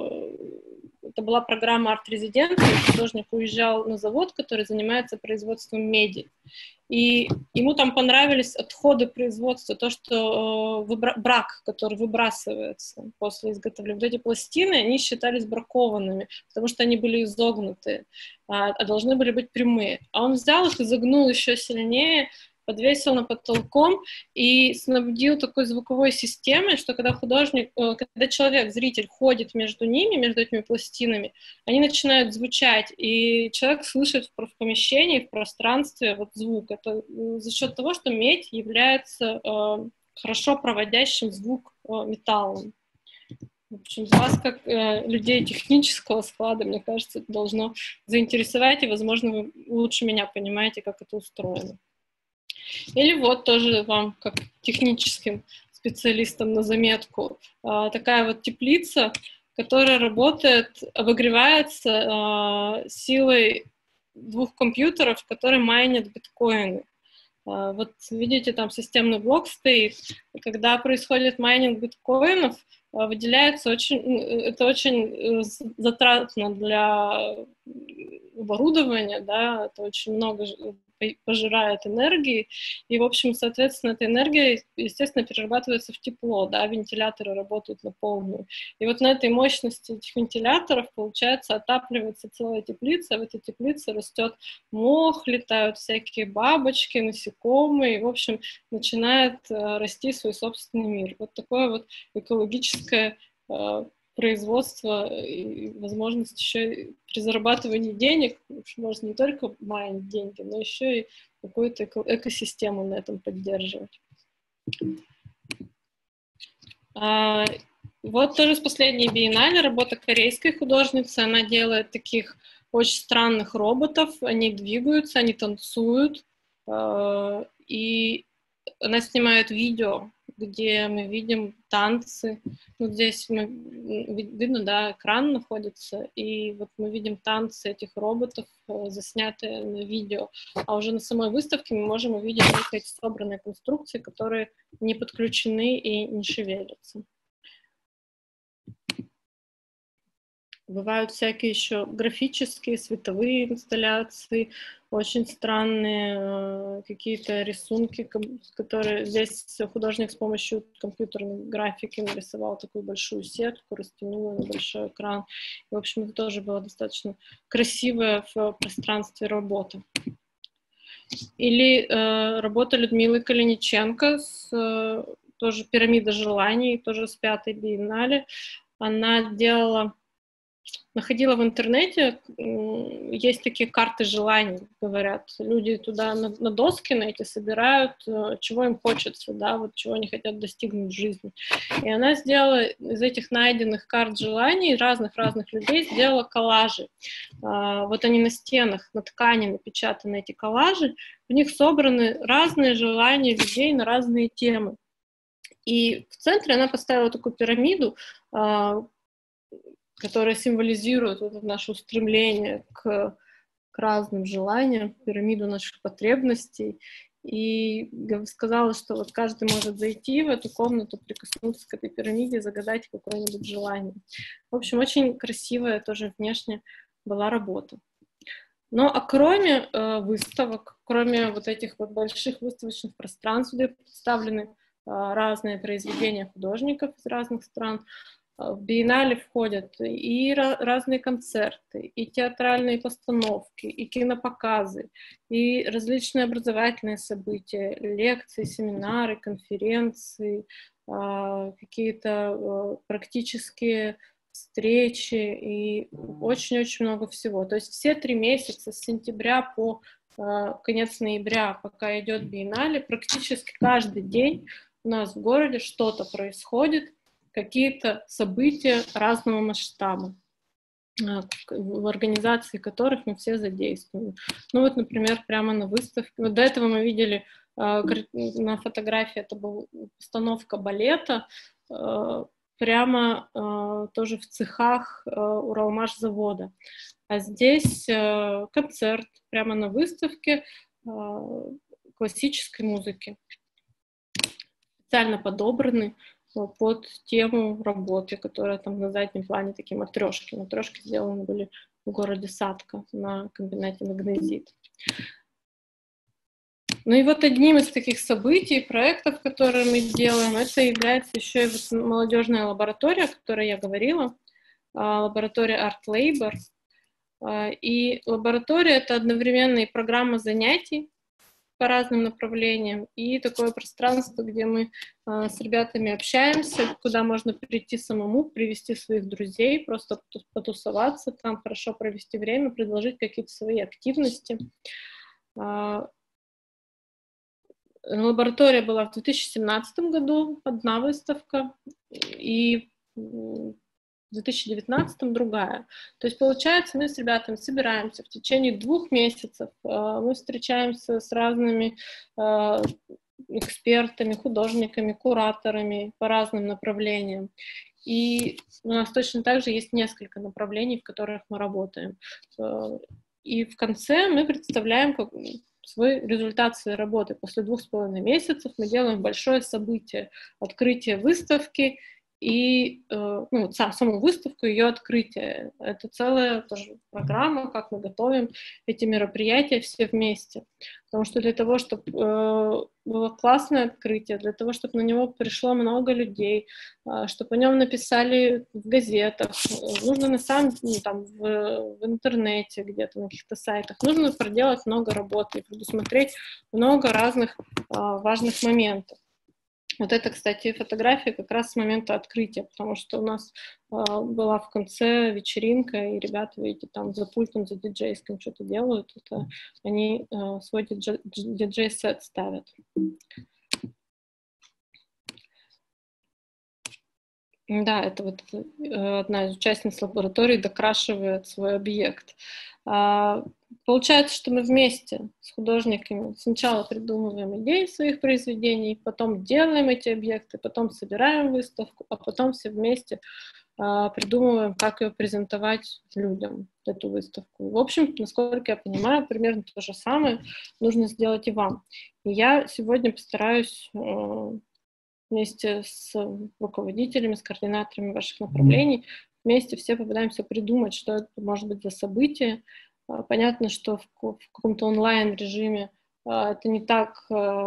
это была программа арт-резиденции. Художник уезжал на завод, который занимается производством меди. И ему там понравились отходы производства, то, что брак, который выбрасывается после изготовления. Вот эти пластины, они считались бракованными, потому что они были изогнутые, а должны были быть прямые. А он взял их и загнул еще сильнее, подвесил над потолком и снабдил такой звуковой системой, что когда когда человек, зритель, ходит между ними, между этими пластинами, они начинают звучать, и человек слышит в помещении, в пространстве вот звук. Это за счет того, что медь является хорошо проводящим звук металлом. В общем, вас, как людей технического склада, мне кажется, это должно заинтересовать, и, возможно, вы лучше меня понимаете, как это устроено. Или вот тоже вам, как техническим специалистам на заметку, такая вот теплица, которая работает, обогревается силой 2 компьютеров, которые майнят биткоины. Вот видите, там системный блок стоит. Когда происходит майнинг биткоинов, выделяется это очень затратно для оборудования, да, это очень много пожирает энергии, и, в общем, соответственно, эта энергия, естественно, перерабатывается в тепло, да, вентиляторы работают на полную. И вот на этой мощности этих вентиляторов, получается, отапливается целая теплица, в этой теплице растет мох, летают всякие бабочки, насекомые, и, в общем, начинает расти свой собственный мир. Вот такое вот экологическое производство и возможность еще при зарабатывании денег, можно не только майнить деньги, но еще и какую-то экосистему на этом поддерживать. Вот тоже с последней биеннале работа корейской художницы. Она делает таких очень странных роботов, они двигаются, они танцуют, и она снимает видео, где мы видим танцы. Вот здесь видно, да, экран находится, и вот мы видим танцы этих роботов, заснятые на видео. А уже на самой выставке мы можем увидеть только эти собранные конструкции, которые не подключены и не шевелятся. Бывают всякие еще графические, световые инсталляции, очень странные какие-то рисунки, которые здесь художник с помощью компьютерной графики нарисовал такую большую сетку, растянул на большой экран. И, в общем, это тоже была достаточно красивая в пространстве работа. Или работа Людмилы Калиниченко, тоже «Пирамида желаний», тоже с 5-й биеннале. Она находила в интернете, есть такие карты желаний, говорят. Люди туда на доски на эти собирают, чего им хочется, да, вот чего они хотят достигнуть в жизни. И она сделала из этих найденных карт желаний разных людей, сделала коллажи. Вот они на стенах, на ткани напечатаны эти коллажи, в них собраны разные желания людей на разные темы. И в центре она поставила такую пирамиду, которая символизирует вот наше устремление к к разным желаниям, пирамиду наших потребностей, и сказала, что вот каждый может зайти в эту комнату, прикоснуться к этой пирамиде, загадать какое-нибудь желание. В общем, очень красивая тоже внешне была работа. Ну, а кроме выставок, кроме вот этих вот больших выставочных пространств, где представлены разные произведения художников из разных стран, в биеннале входят и разные концерты, и театральные постановки, и кинопоказы, и различные образовательные события, лекции, семинары, конференции, какие-то практические встречи и очень-очень много всего. То есть все 3 месяца с сентября по конец ноября, пока идет биеннале, практически каждый день у нас в городе что-то происходит, какие-то события разного масштаба, в организации которых мы все задействованы. Ну вот, например, прямо на выставке. Вот до этого мы видели на фотографии, это была постановка балета, прямо тоже в цехах Уралмашзавода. А здесь концерт прямо на выставке классической музыки, специально подобранный под тему работы, которая там на заднем плане такие матрешки. Матрешки сделаны были в городе Сатка на комбинате магнезит. Ну и вот одним из таких событий, проектов, которые мы делаем, это является еще и вот молодежная лаборатория, о которой я говорила, лаборатория Art Labor. И лаборатория — это одновременно и программа занятий по разным направлениям, и такое пространство, где мы с ребятами общаемся, куда можно прийти самому, привести своих друзей, просто потусоваться там, хорошо провести время, предложить какие-то свои активности. Лаборатория была в 2017 году, одна выставка, и в 2019 другая. То есть, получается, мы с ребятами собираемся в течение 2 месяцев, мы встречаемся с разными экспертами, художниками, кураторами по разным направлениям. И у нас точно так же есть несколько направлений, в которых мы работаем. И в конце мы представляем свой результат своей работы. После 2,5 месяцев мы делаем большое событие, открытие выставки и саму выставку, ее открытие. Это целая тоже программа, как мы готовим эти мероприятия все вместе. Потому что для того, чтобы было классное открытие, для того, чтобы на него пришло много людей, чтобы о нем написали в газетах, нужно на самом деле в интернете, где-то на каких-то сайтах, нужно проделать много работы и предусмотреть много разных важных моментов. Вот это, кстати, фотография как раз с момента открытия, потому что у нас была в конце вечеринка, и ребята, видите, там за пультом, за диджейским что-то делают. Это они свой диджей-сет ставят. Да, это вот одна из участниц лаборатории докрашивает свой объект. Получается, что мы вместе с художниками сначала придумываем идеи своих произведений, потом делаем эти объекты, потом собираем выставку, а потом все вместе придумываем, как ее презентовать людям, эту выставку. В общем, насколько я понимаю, примерно то же самое нужно сделать и вам. И я сегодня постараюсь вместе с руководителями, с координаторами ваших направлений, вместе все попытаемся придумать, что это может быть за событие. Понятно, что в каком-то онлайн-режиме это не так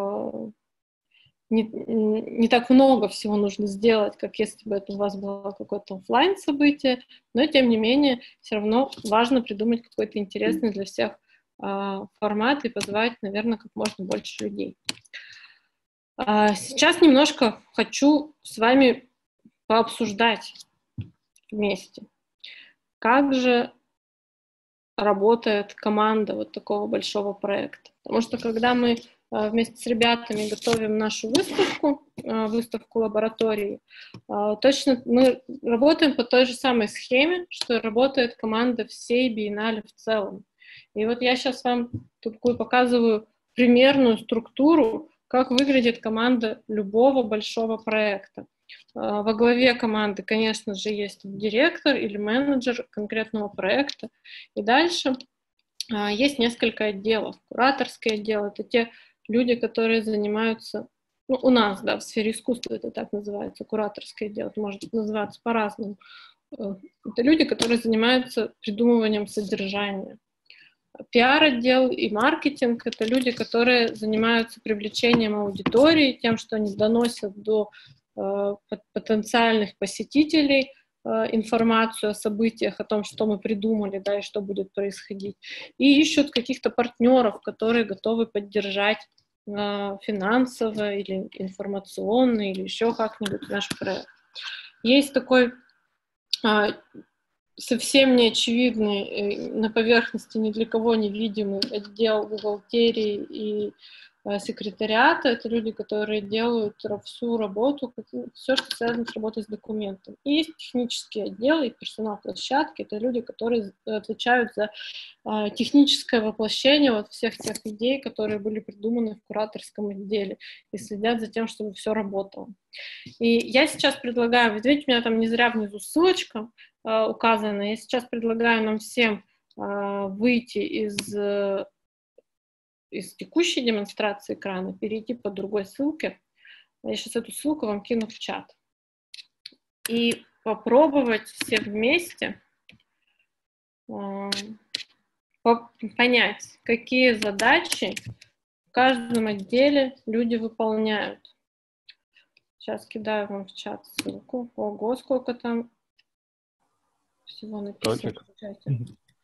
много всего нужно сделать, как если бы это у вас было какое-то офлайн событие, но тем не менее все равно важно придумать какой-то интересный для всех формат и позвать, наверное, как можно больше людей. Сейчас немножко хочу с вами пообсуждать вместе, как же работает команда вот такого большого проекта. Потому что когда мы вместе с ребятами готовим нашу выставку лаборатории, точно мы работаем по той же самой схеме, что работает команда всей биеннале в целом. И вот я сейчас вам такую показываю примерную структуру, как выглядит команда любого большого проекта. Во главе команды, конечно же, есть директор или менеджер конкретного проекта. И дальше есть несколько отделов. Кураторский отдел — это те люди, которые занимаются, ну, у нас, да, в сфере искусства это так называется, кураторский отдел, это может называться по-разному. Это люди, которые занимаются придумыванием содержания. Пиар-отдел и маркетинг — это люди, которые занимаются привлечением аудитории, тем, что они доносят до потенциальных посетителей информацию о событиях, о том, что мы придумали, да, и что будет происходить. И ищут каких-то партнеров, которые готовы поддержать финансово или информационно, или еще как-нибудь наш проект. Есть такой совсем неочевидный, на поверхности ни для кого не видимый отдел бухгалтерии и секретариата. Это люди, которые делают всю работу, все, что связано с работой с документом. И есть технический отдел и персонал площадки. Это люди, которые отвечают за техническое воплощение вот всех тех идей, которые были придуманы в кураторском отделе, и следят за тем, чтобы все работало. И я сейчас предлагаю, вот видите, у меня там не зря внизу ссылочка указана, я сейчас предлагаю нам всем выйти из текущей демонстрации экрана, перейти по другой ссылке. Я сейчас эту ссылку вам кину в чат. И попробовать все вместе понять, какие задачи в каждом отделе люди выполняют. Сейчас кидаю вам в чат ссылку. Ого, сколько там всего написано в чате.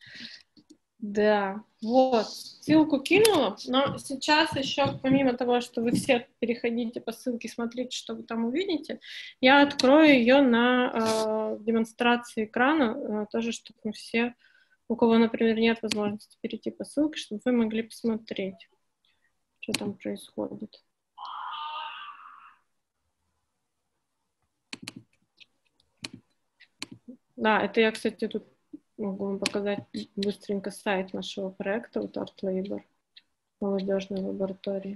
Да, вот, ссылку кинула, но сейчас еще, помимо того, что вы все переходите по ссылке, смотрите, что вы там увидите, я открою ее на демонстрации экрана, тоже, чтобы мы все, у кого, например, нет возможности перейти по ссылке, чтобы вы могли посмотреть, что там происходит. Да, это я, кстати, тут могу вам показать быстренько сайт нашего проекта, вот ArtLabor, молодежной лаборатории.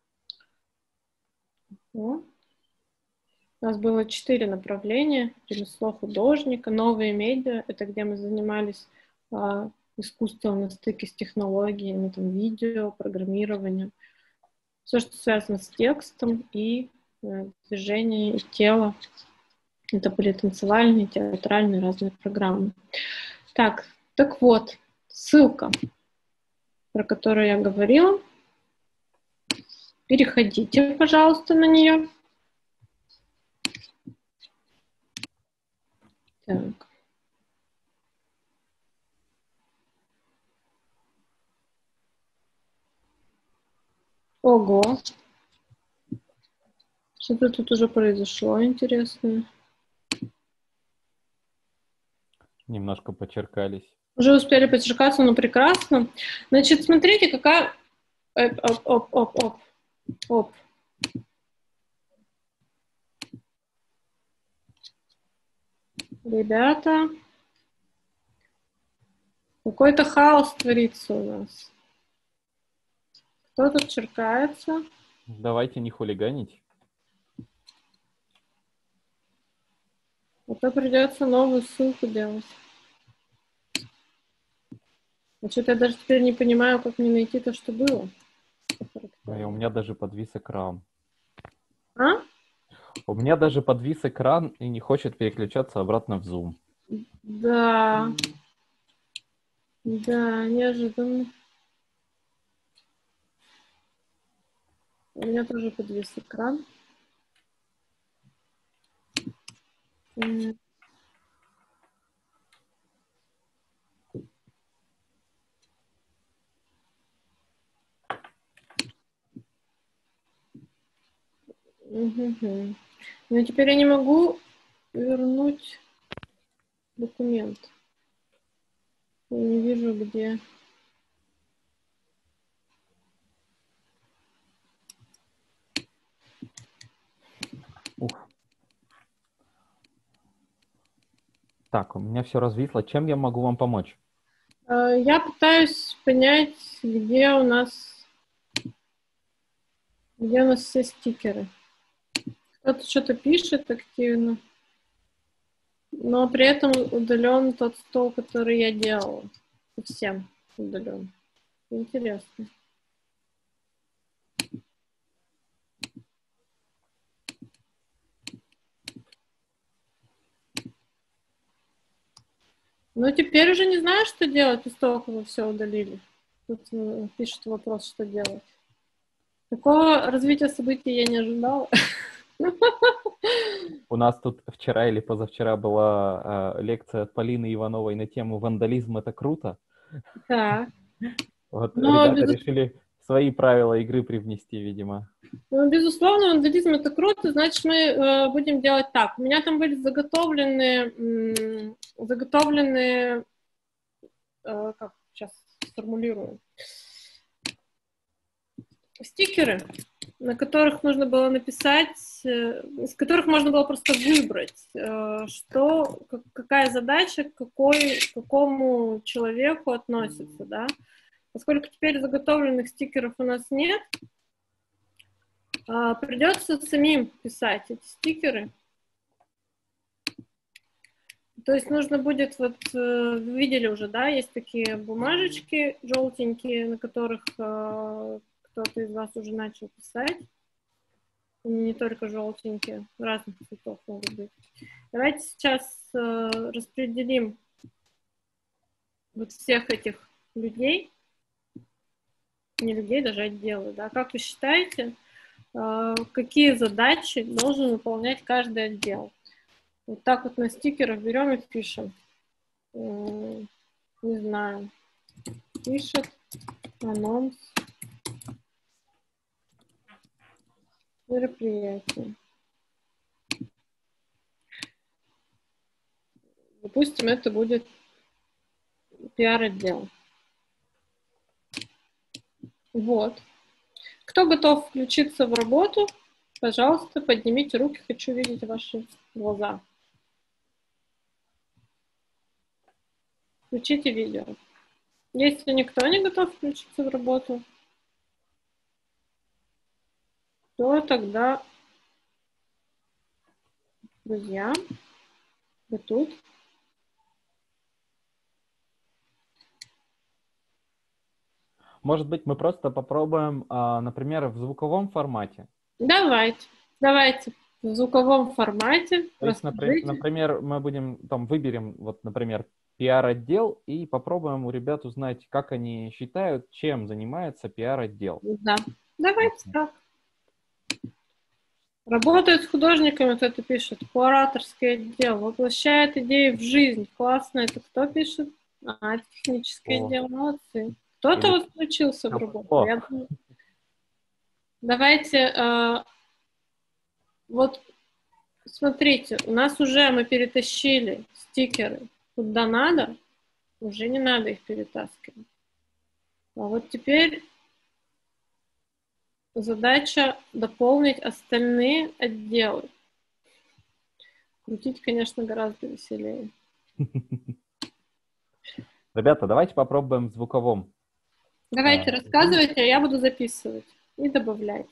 У нас было 4 направления: ремесло художника, новые медиа, это где мы занимались искусством на стыке с технологиями, там, видео, программированием, все, что связано с текстом и движение и тело. Это были танцевальные, театральные, разные программы. Так вот, ссылка, про которую я говорила. Переходите, пожалуйста, на нее. Так. Ого. Что-то тут уже произошло интересное. Немножко почеркались. Уже успели почеркаться, но прекрасно. Значит, смотрите, какая... Оп. Ребята, какой-то хаос творится у нас. Кто тут черкается? Давайте не хулиганить. А то придется новую ссылку делать. А что-то я даже теперь не понимаю, как мне найти то, что было. У меня даже подвис экран. А? У меня даже подвис экран и не хочет переключаться обратно в Zoom. Да. Да, неожиданно. У меня тоже подвис экран. Угу. Но теперь я не могу вернуть документ. Я не вижу, где. Ух. Так, у меня все развисло. Чем я могу вам помочь? Я пытаюсь понять, где у нас все стикеры. Кто-то что-то пишет активно, но при этом удален тот стол, который я делала. Совсем. удаленно. Интересно. Ну, теперь уже не знаю, что делать после того, как вы все удалили. Тут пишет вопрос, что делать. Такого развития событий я не ожидала. У нас тут вчера или позавчера была лекция от Полины Ивановой на тему «Вандализм — это круто». Так. Вот Но, ребята решили свои правила игры привнести, видимо. Ну, безусловно, вандализм — это круто, значит, мы будем делать так. У меня там были заготовленные, как сейчас сформулирую, стикеры, на которых нужно было написать, из которых можно было просто выбрать, какая задача к какому человеку относится, да. Поскольку теперь заготовленных стикеров у нас нет, придется самим писать эти стикеры. То есть нужно будет, вот вы видели уже, да, есть такие бумажечки желтенькие, на которых кто-то из вас уже начал писать. Не только желтенькие, разных цветов могут быть. Давайте сейчас распределим вот всех этих людей, не людей, даже отделы, да. Как вы считаете, какие задачи должен выполнять каждый отдел? Вот так вот на стикерах берем и пишем. Не знаю. Пишет анонс мероприятия. Допустим, это будет пиар-отдел. Вот. Кто готов включиться в работу? Пожалуйста, поднимите руки, хочу видеть ваши глаза. Включите видео. Если никто не готов включиться в работу, то тогда, друзья, вы тут. Может быть, мы просто попробуем, например, в звуковом формате? Давайте в звуковом формате. То есть, например, мы выберем, вот, например, пиар-отдел и попробуем у ребят узнать, как они считают, чем занимается пиар-отдел. Да, давайте так. Работает с художниками, кто-то пишет. Кураторский отдел. Воплощает идеи в жизнь. Классно. Это кто пишет? Технический отдел. Молодцы. Кто-то вот включился в работу. Давайте, вот смотрите, у нас уже мы перетащили стикеры куда надо, уже не надо их перетаскивать. А вот теперь задача дополнить остальные отделы. Крутить, конечно, гораздо веселее. Ребята, давайте попробуем в звуковом. Давайте рассказывайте, а я буду записывать и добавлять.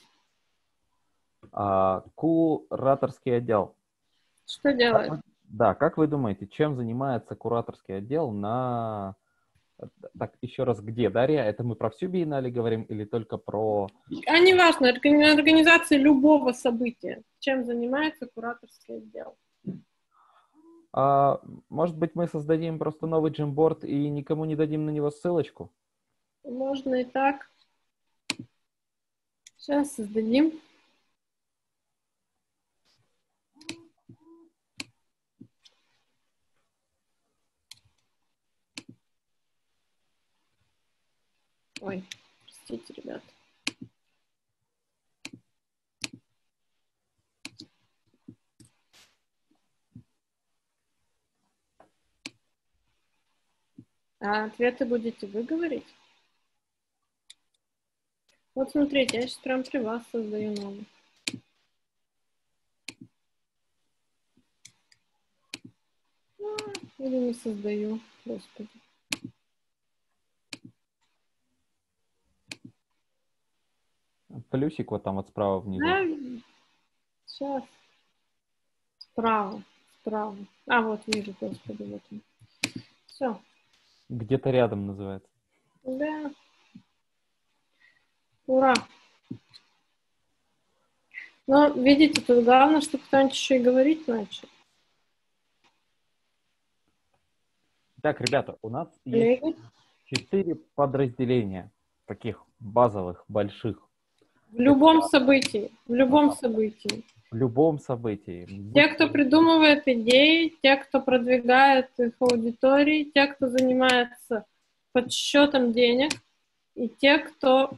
Кураторский отдел. Что делает? Как вы думаете, чем занимается кураторский отдел на... Так, еще раз, где, Дарья? Это мы про всю биеннале говорим или только про... Неважно, организация любого события. Чем занимается кураторский отдел? Может быть, мы создадим просто новый джимборд и никому не дадим на него ссылочку? Можно и так. Сейчас создадим. Ой, простите, ребят. А ответы будете вы говорить? Вот смотрите, я сейчас прям при вас создаю новый. Или не создаю, господи. Плюсик вот там вот справа внизу. Да, сейчас. Справа. Вот вижу, господи, вот он. Все. Где-то рядом называется. Да. Ура. Но, видите, тут главное, чтобы кто-нибудь еще и говорить начал. Так, ребята, у нас есть Коллеги, 4 подразделения, таких базовых, больших. в любом событии, в любом событии. В любом событии. Те, кто придумывает идеи, те, кто продвигает их аудитории, те, кто занимается подсчетом денег, и те, кто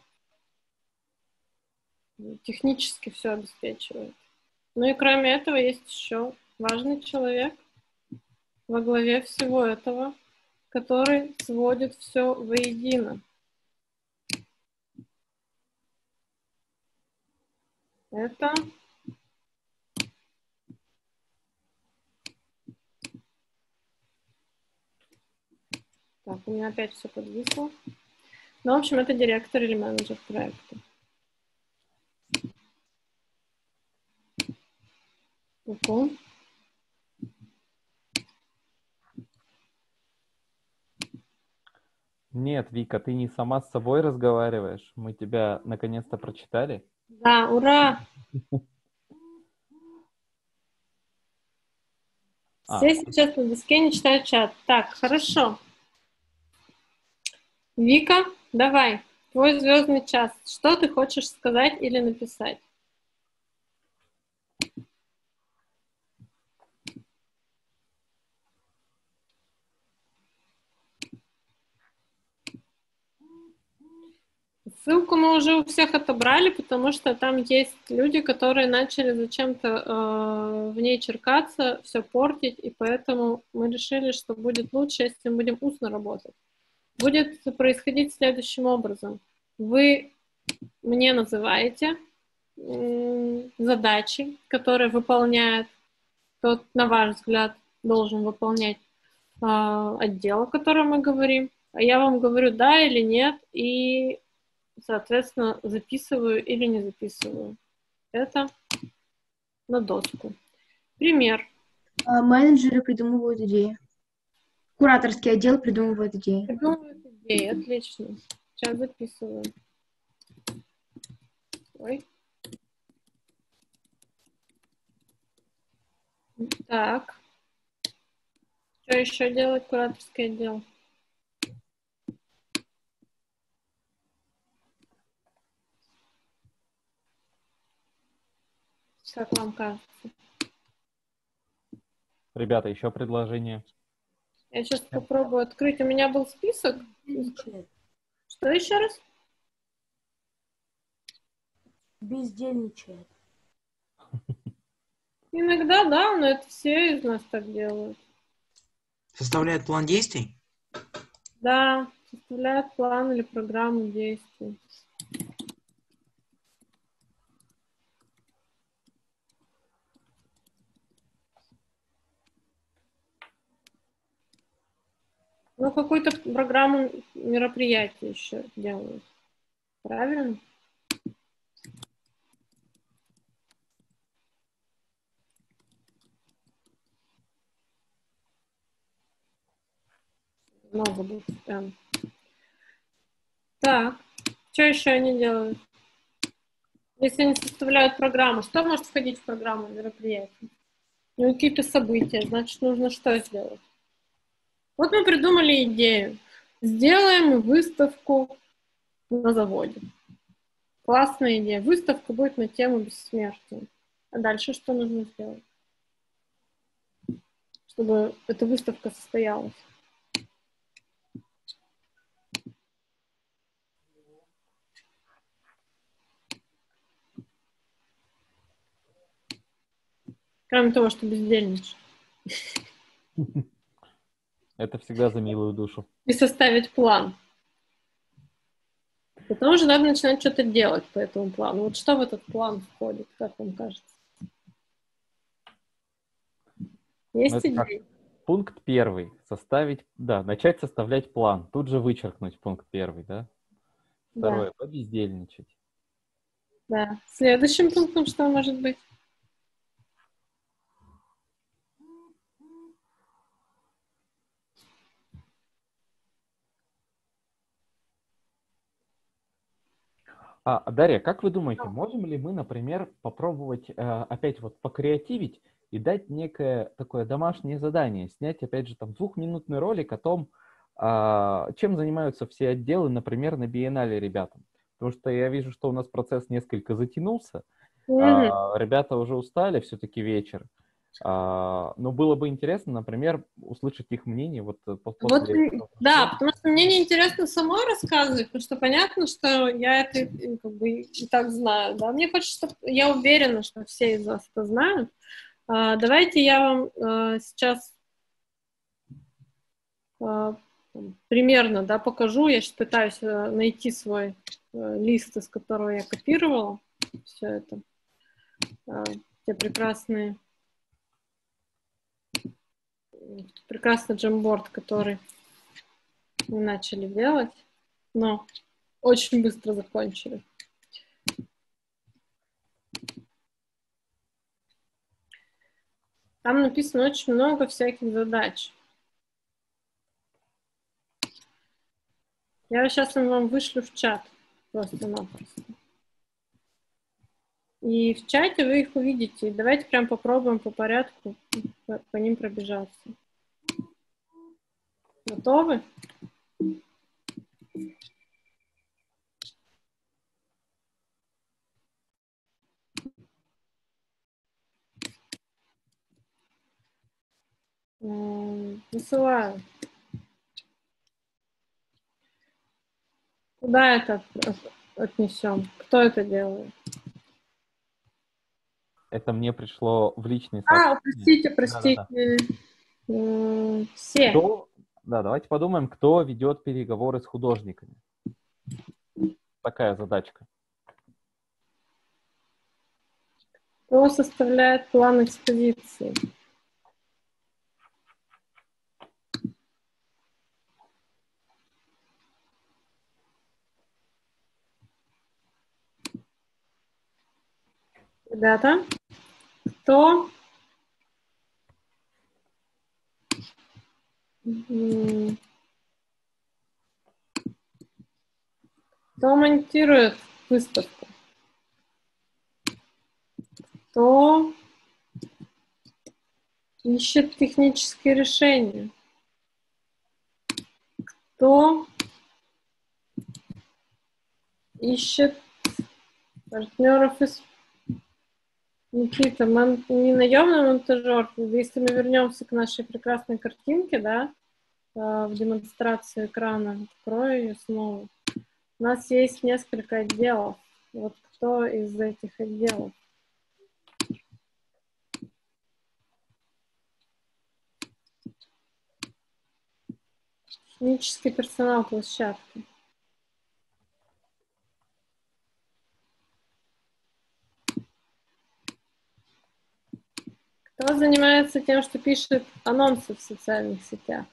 технически все обеспечивает. Ну и кроме этого есть еще важный человек во главе всего этого, который сводит все воедино. Это так, у меня опять все подвисло. Ну, в общем, это директор или менеджер проекта. Ку-ку. Нет, Вика, ты не сама с собой разговариваешь. Мы тебя наконец-то прочитали. Да, ура! Все сейчас на доске не читают чат. Так, хорошо. Вика, давай, твой звездный час. Что ты хочешь сказать или написать? Ссылку мы уже у всех отобрали, потому что там есть люди, которые начали зачем-то в ней черкаться, все портить, и поэтому мы решили, что будет лучше, если мы будем устно работать. Будет происходить следующим образом. Вы мне называете задачи, которые выполняет тот, на ваш взгляд, должен выполнять отдел, о котором мы говорим. А я вам говорю да или нет, и, соответственно, записываю или не записываю. Это на доску. Пример. Менеджеры придумывают идеи. Кураторский отдел придумывает идеи. Придумывают идеи, отлично. Сейчас записываю. Ой. Так. Что еще делает кураторский отдел? Как вам кажется? Ребята, еще предложение. Я сейчас попробую открыть. У меня был список. Что еще раз? Бездельничает. Иногда, да, но это все из нас так делают. Составляет план действий? Да, составляют план или программу действий. Ну, какую-то программу мероприятия еще делают. Правильно? Много будет. Так, что еще они делают? Если они составляют программу, что может входить в программу мероприятия? Ну, какие-то события, значит, нужно что сделать? Вот мы придумали идею. Сделаем выставку на заводе. Классная идея. Выставка будет на тему бессмертия. А дальше что нужно сделать, чтобы эта выставка состоялась? Кроме того, что бездельничать. Это всегда за милую душу. И составить план. Потом уже надо начинать что-то делать по этому плану. Вот что в этот план входит, как вам кажется? Есть идеи? Пункт первый. Начать составлять план. Тут же вычеркнуть пункт первый, да? Второе. Да. Побездельничать. Да. Следующим пунктом что может быть? Дарья, как вы думаете, можем ли мы, например, попробовать опять вот покреативить и дать некое такое домашнее задание, снять, опять же, там 2-минутный ролик о том, чем занимаются все отделы, например, на биеннале ребятам? Потому что я вижу, что у нас процесс несколько затянулся, ребята уже устали, все-таки вечер. Но было бы интересно, например, услышать их мнение вот после этого. Да, потому что мне не интересно самой рассказывать, потому что понятно, что я это как бы и так знаю, да. Мне хочется, чтобы я уверена, что все из вас это знают. Давайте я вам сейчас примерно, да, покажу. Я сейчас пытаюсь найти свой лист, из которого я копировала все это. Те прекрасный джемборд, который мы начали делать, но очень быстро закончили. Там написано очень много всяких задач. Я сейчас вам вышлю в чат просто-напросто. И в чате вы их увидите. Давайте прям попробуем по порядку по ним пробежаться. Готовы? Высылаю. Куда это отнесем? Кто это делает? Это мне пришло в личный сообщение. Простите. Да-да-да. Все. Давайте подумаем, кто ведет переговоры с художниками. Такая задачка. Кто составляет план экспозиции? Ребята, кто монтирует выставку? Кто ищет технические решения? Кто ищет партнеров из... Никита, не наемный монтажер. Если мы вернемся к нашей прекрасной картинке, да, в демонстрацию экрана, открою ее снова. У нас есть несколько отделов. Вот кто из этих отделов? Технический персонал площадки. Кто занимается тем, что пишет анонсы в социальных сетях?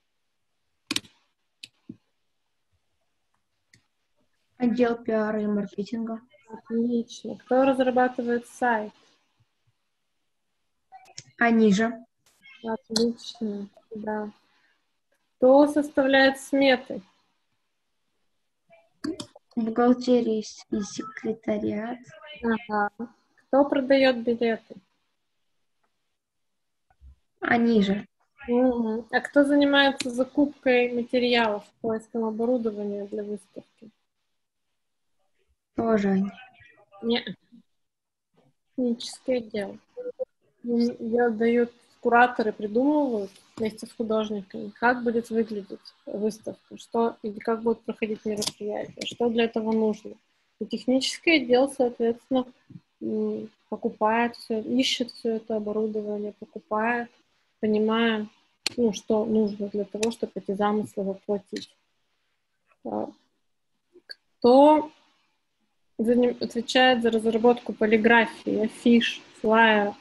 Отдел пиара и маркетинга. Отлично. Кто разрабатывает сайт? Они же. Отлично, да. Кто составляет сметы? Бухгалтерия и секретариат. Ага. Кто продает билеты? Они же. А кто занимается закупкой материалов, поиском оборудования для выставки? Тоже они. Нет. Техническое дело. Дают кураторы, придумывают вместе с художниками, как будет выглядеть выставка, что и как будут проходить мероприятия, что для этого нужно. И техническое отдел, соответственно, покупает все, ищет все это оборудование, покупает, понимая, что нужно для того, чтобы эти замыслы воплотить. Кто отвечает за разработку полиграфии, афиш, флаеров?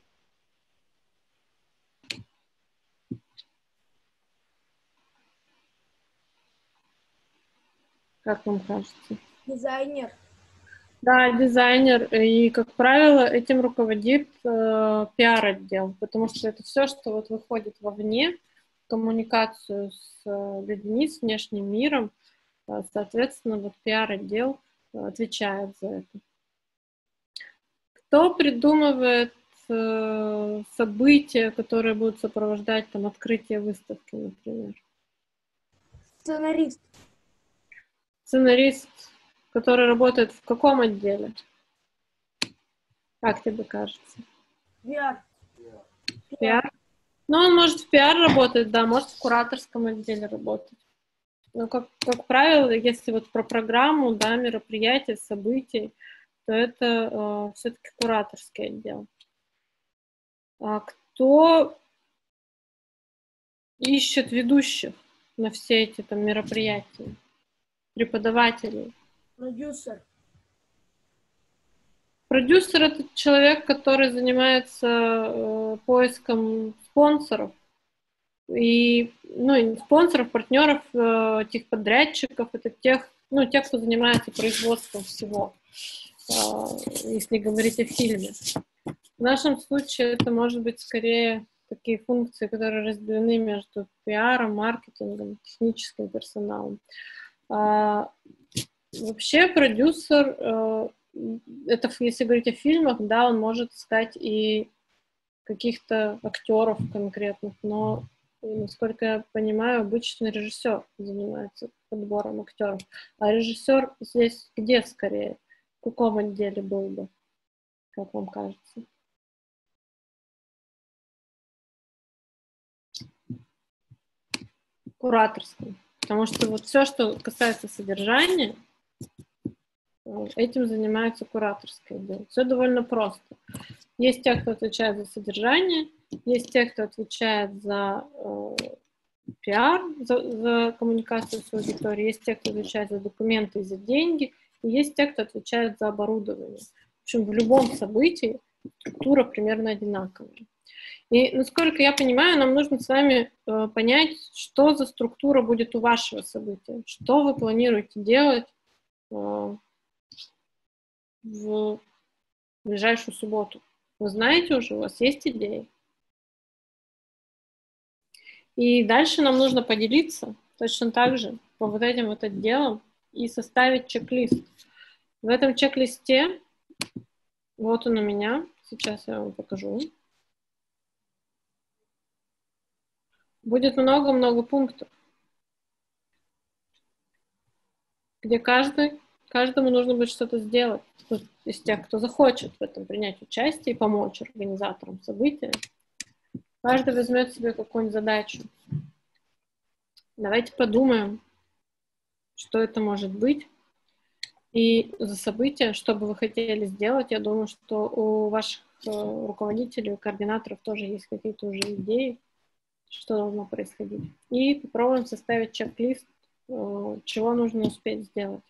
Как вам кажется? Дизайнер. Да, дизайнер. И, как правило, этим руководит пиар-отдел, потому что это все, что вот выходит вовне, коммуникацию с людьми, с внешним миром. Соответственно, вот пиар-отдел отвечает за это. Кто придумывает события, которые будут сопровождать там открытие выставки, например? Сценарист. Сценарист, который работает в каком отделе? Как тебе кажется? Пиар. Пиар? Ну, он может в пиар работать, да, может в кураторском отделе работать. Но, как правило, если вот про программу, да, мероприятий, событий, то это все-таки кураторский отдел. А кто ищет ведущих на все эти там мероприятия? Преподавателей? Продюсер. Продюсер — это человек, который занимается поиском спонсоров. И, и спонсоров, партнеров, этих подрядчиков, это тех, кто занимается производством всего, если говорить о фильме. В нашем случае это может быть скорее такие функции, которые разделены между пиаром, маркетингом, техническим персоналом. Вообще продюсер, это если говорить о фильмах, да, он может искать и каких-то актеров конкретных, но, насколько я понимаю, обычно режиссер занимается подбором актеров. А режиссер здесь где скорее? В каком отделе был бы, как вам кажется? Кураторском. Потому что вот все, что касается содержания, этим занимается кураторское отдел. Все довольно просто. Есть те, кто отвечает за содержание, есть те, кто отвечает за пиар, за коммуникацию с аудиторией, есть те, кто отвечает за документы и за деньги, и есть те, кто отвечает за оборудование. В общем, в любом событии структура примерно одинаковая. И, насколько я понимаю, нам нужно с вами понять, что за структура будет у вашего события, что вы планируете делать в ближайшую субботу. Вы знаете уже, у вас есть идеи? И дальше нам нужно поделиться точно так же по вот этим вот отделам и составить чек-лист. В этом чек-листе, вот он у меня, сейчас я вам покажу, будет много-много пунктов, где каждому нужно будет что-то сделать. Из тех, кто захочет в этом принять участие и помочь организаторам события, каждый возьмет себе какую-нибудь задачу. Давайте подумаем, что это может быть. И за событие, что бы вы хотели сделать, я думаю, что у ваших руководителей, у координаторов тоже есть какие-то уже идеи, что должно происходить. И попробуем составить чек-лист, чего нужно успеть сделать.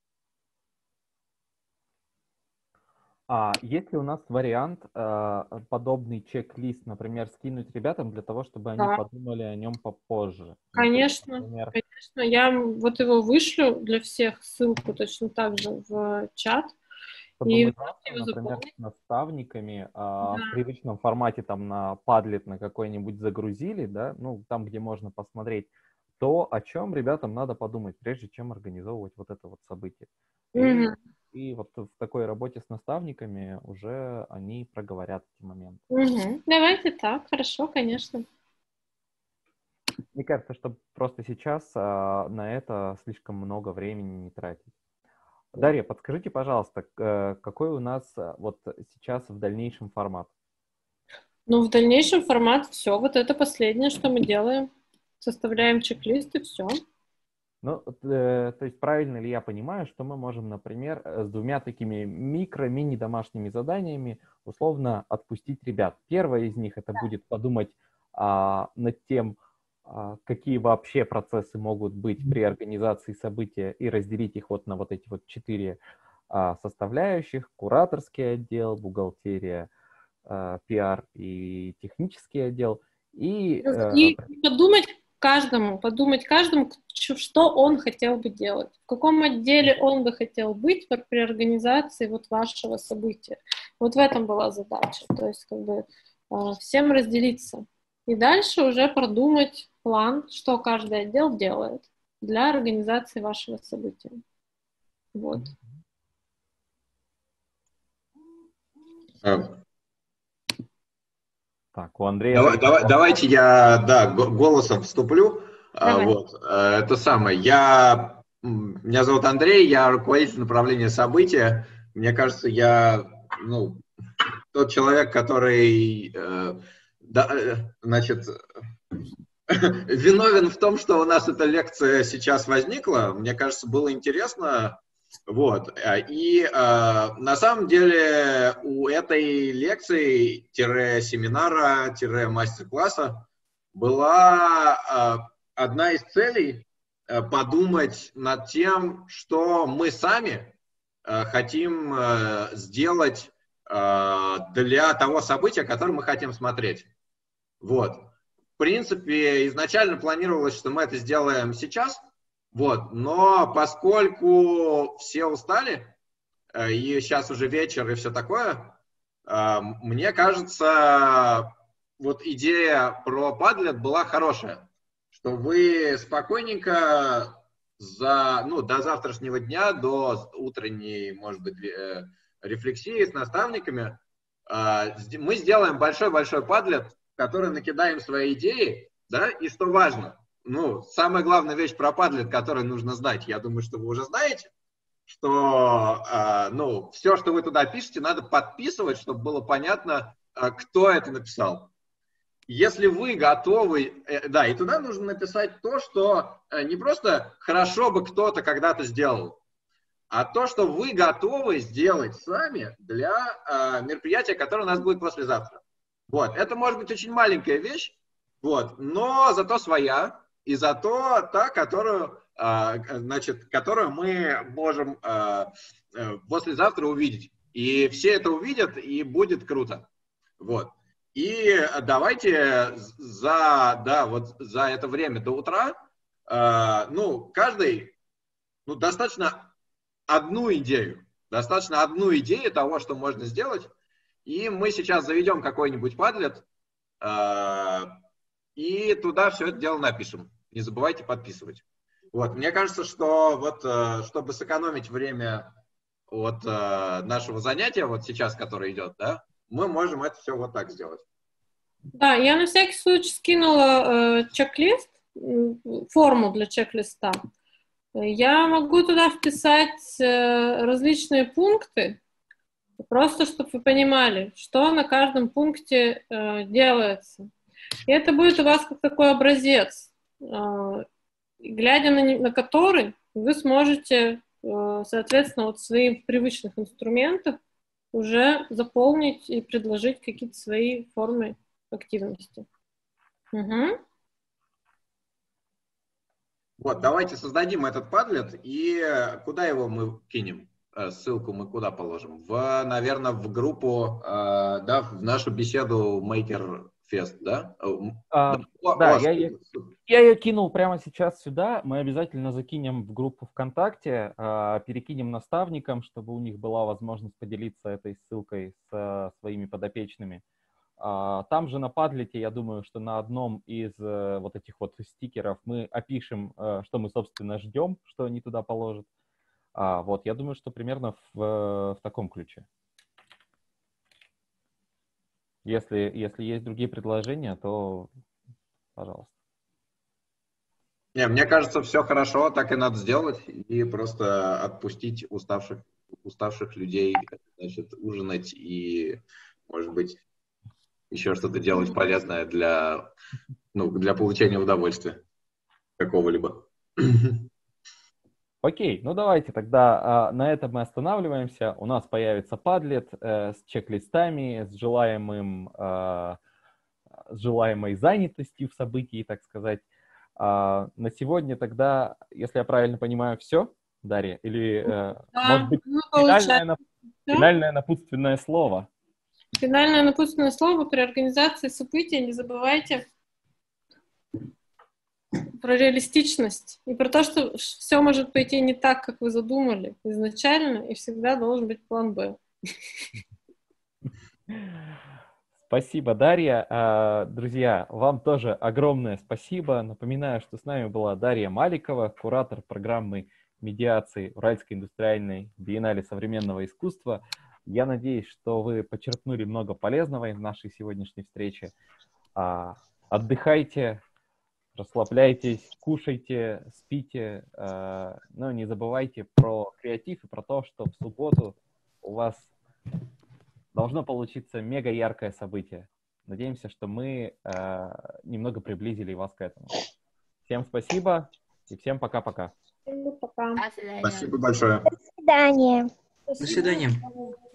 А есть ли у нас вариант подобный чек-лист, например, скинуть ребятам для того, чтобы они подумали о нем попозже? Конечно, например... конечно. Я вот его вышлю для всех, ссылку точно так же в чат. Чтобы и мы завтра, например, с наставниками в привычном формате там на Padlet на какой-нибудь загрузили, да, там, где можно посмотреть, то, о чем ребятам надо подумать, прежде чем организовывать вот это вот событие. И вот в такой работе с наставниками уже они проговорят эти моменты. Давайте так, хорошо, конечно. Мне кажется, что просто сейчас на это слишком много времени не тратить. Дарья, подскажите, пожалуйста, какой у нас вот сейчас в дальнейшем формат? В дальнейшем формат все, вот это последнее, что мы делаем. Составляем чек-лист и все. То есть правильно ли я понимаю, что мы можем, например, с двумя такими мини домашними заданиями условно отпустить ребят? Первое из них это будет подумать над тем, какие вообще процессы могут быть при организации события и разделить их вот на вот эти вот 4 составляющих: кураторский отдел, бухгалтерия, пиар и технический отдел. И подумать каждому, что он хотел бы делать, в каком отделе он бы хотел быть при организации вот вашего события. Вот в этом была задача, то есть всем разделиться. И дальше уже продумать план, что каждый отдел делает для организации вашего события. Вот. Так, у Андрея... Давайте я, голосом вступлю. Давай. Это самое. Меня зовут Андрей, я руководитель направления события. Мне кажется, я тот человек, который виновен в том, что у нас эта лекция сейчас возникла. Мне кажется, было интересно. И на самом деле у этой лекции, семинара, мастер-класса была одна из целей подумать над тем, что мы сами хотим сделать для того события, которое мы хотим смотреть. В принципе, изначально планировалось, что мы это сделаем сейчас, но поскольку все устали, и сейчас уже вечер и все такое, мне кажется, идея про Padlet была хорошая, что вы спокойненько до завтрашнего дня, до утренней, может быть, рефлексии с наставниками, мы сделаем большой-большой Padlet, в который накидаем свои идеи, и что важно, самая главная вещь про Padlet, которую нужно знать, я думаю, что вы уже знаете, что все, что вы туда пишете, надо подписывать, чтобы было понятно, кто это написал. Если вы готовы, и туда нужно написать то, что не просто хорошо бы кто-то когда-то сделал, а то, что вы готовы сделать сами для мероприятия, которое у нас будет послезавтра. Это может быть очень маленькая вещь, но зато своя, и зато та, которую мы можем послезавтра увидеть. И все это увидят, и будет круто. И давайте за это время до утра, каждый, достаточно одну идею того, что можно сделать, и мы сейчас заведем какой-нибудь Padlet, и туда все это дело напишем. Не забывайте подписывать. Мне кажется, что чтобы сэкономить время от нашего занятия, сейчас, которое идет, мы можем это все так сделать. Да, я на всякий случай скинула чек-лист, форму для чек-листа. Я могу туда вписать различные пункты, просто чтобы вы понимали, что на каждом пункте делается. И это будет у вас как такой образец, глядя на который вы сможете, соответственно, в своих привычных инструментах уже заполнить и предложить какие-то свои формы активности. Угу. Давайте создадим этот Padlet, и куда его мы кинем? Ссылку мы куда положим? Наверное, в группу, в нашу беседу Maker Fest, да? Я ее кинул прямо сейчас сюда. Мы обязательно закинем в группу ВКонтакте, перекинем наставникам, чтобы у них была возможность поделиться этой ссылкой со своими подопечными. Там же на Padlet, я думаю, что на одном из этих стикеров мы опишем, что мы, собственно, ждем, что они туда положат. Я думаю, что примерно в таком ключе. Если есть другие предложения, то пожалуйста. Мне кажется, все хорошо, так и надо сделать, и просто отпустить уставших людей, ужинать и, может быть, еще что-то делать полезное для получения удовольствия какого-либо. Окей, давайте тогда на этом мы останавливаемся. У нас появится Padlet с чек-листами, с желаемой занятостью в событии, так сказать. На сегодня тогда, если я правильно понимаю, все, Дарья? Или, может быть, финальное напутственное слово? Финальное напутственное слово при организации события. Не забывайте про реалистичность и про то, что все может пойти не так, как вы задумали изначально, и всегда должен быть план «Б». Спасибо, Дарья. Друзья, вам тоже огромное спасибо. Напоминаю, что с нами была Дарья Маликова, куратор программы медиации Уральской индустриальной биеннале современного искусства. Я надеюсь, что вы почерпнули много полезного из нашей сегодняшней встречи. Отдыхайте, расслабляйтесь, кушайте, спите, но не забывайте про креатив и про то, что в субботу у вас должно получиться мега яркое событие. Надеемся, что мы немного приблизили вас к этому. Всем спасибо и всем пока-пока. Пока. Спасибо большое. До свидания. До свидания.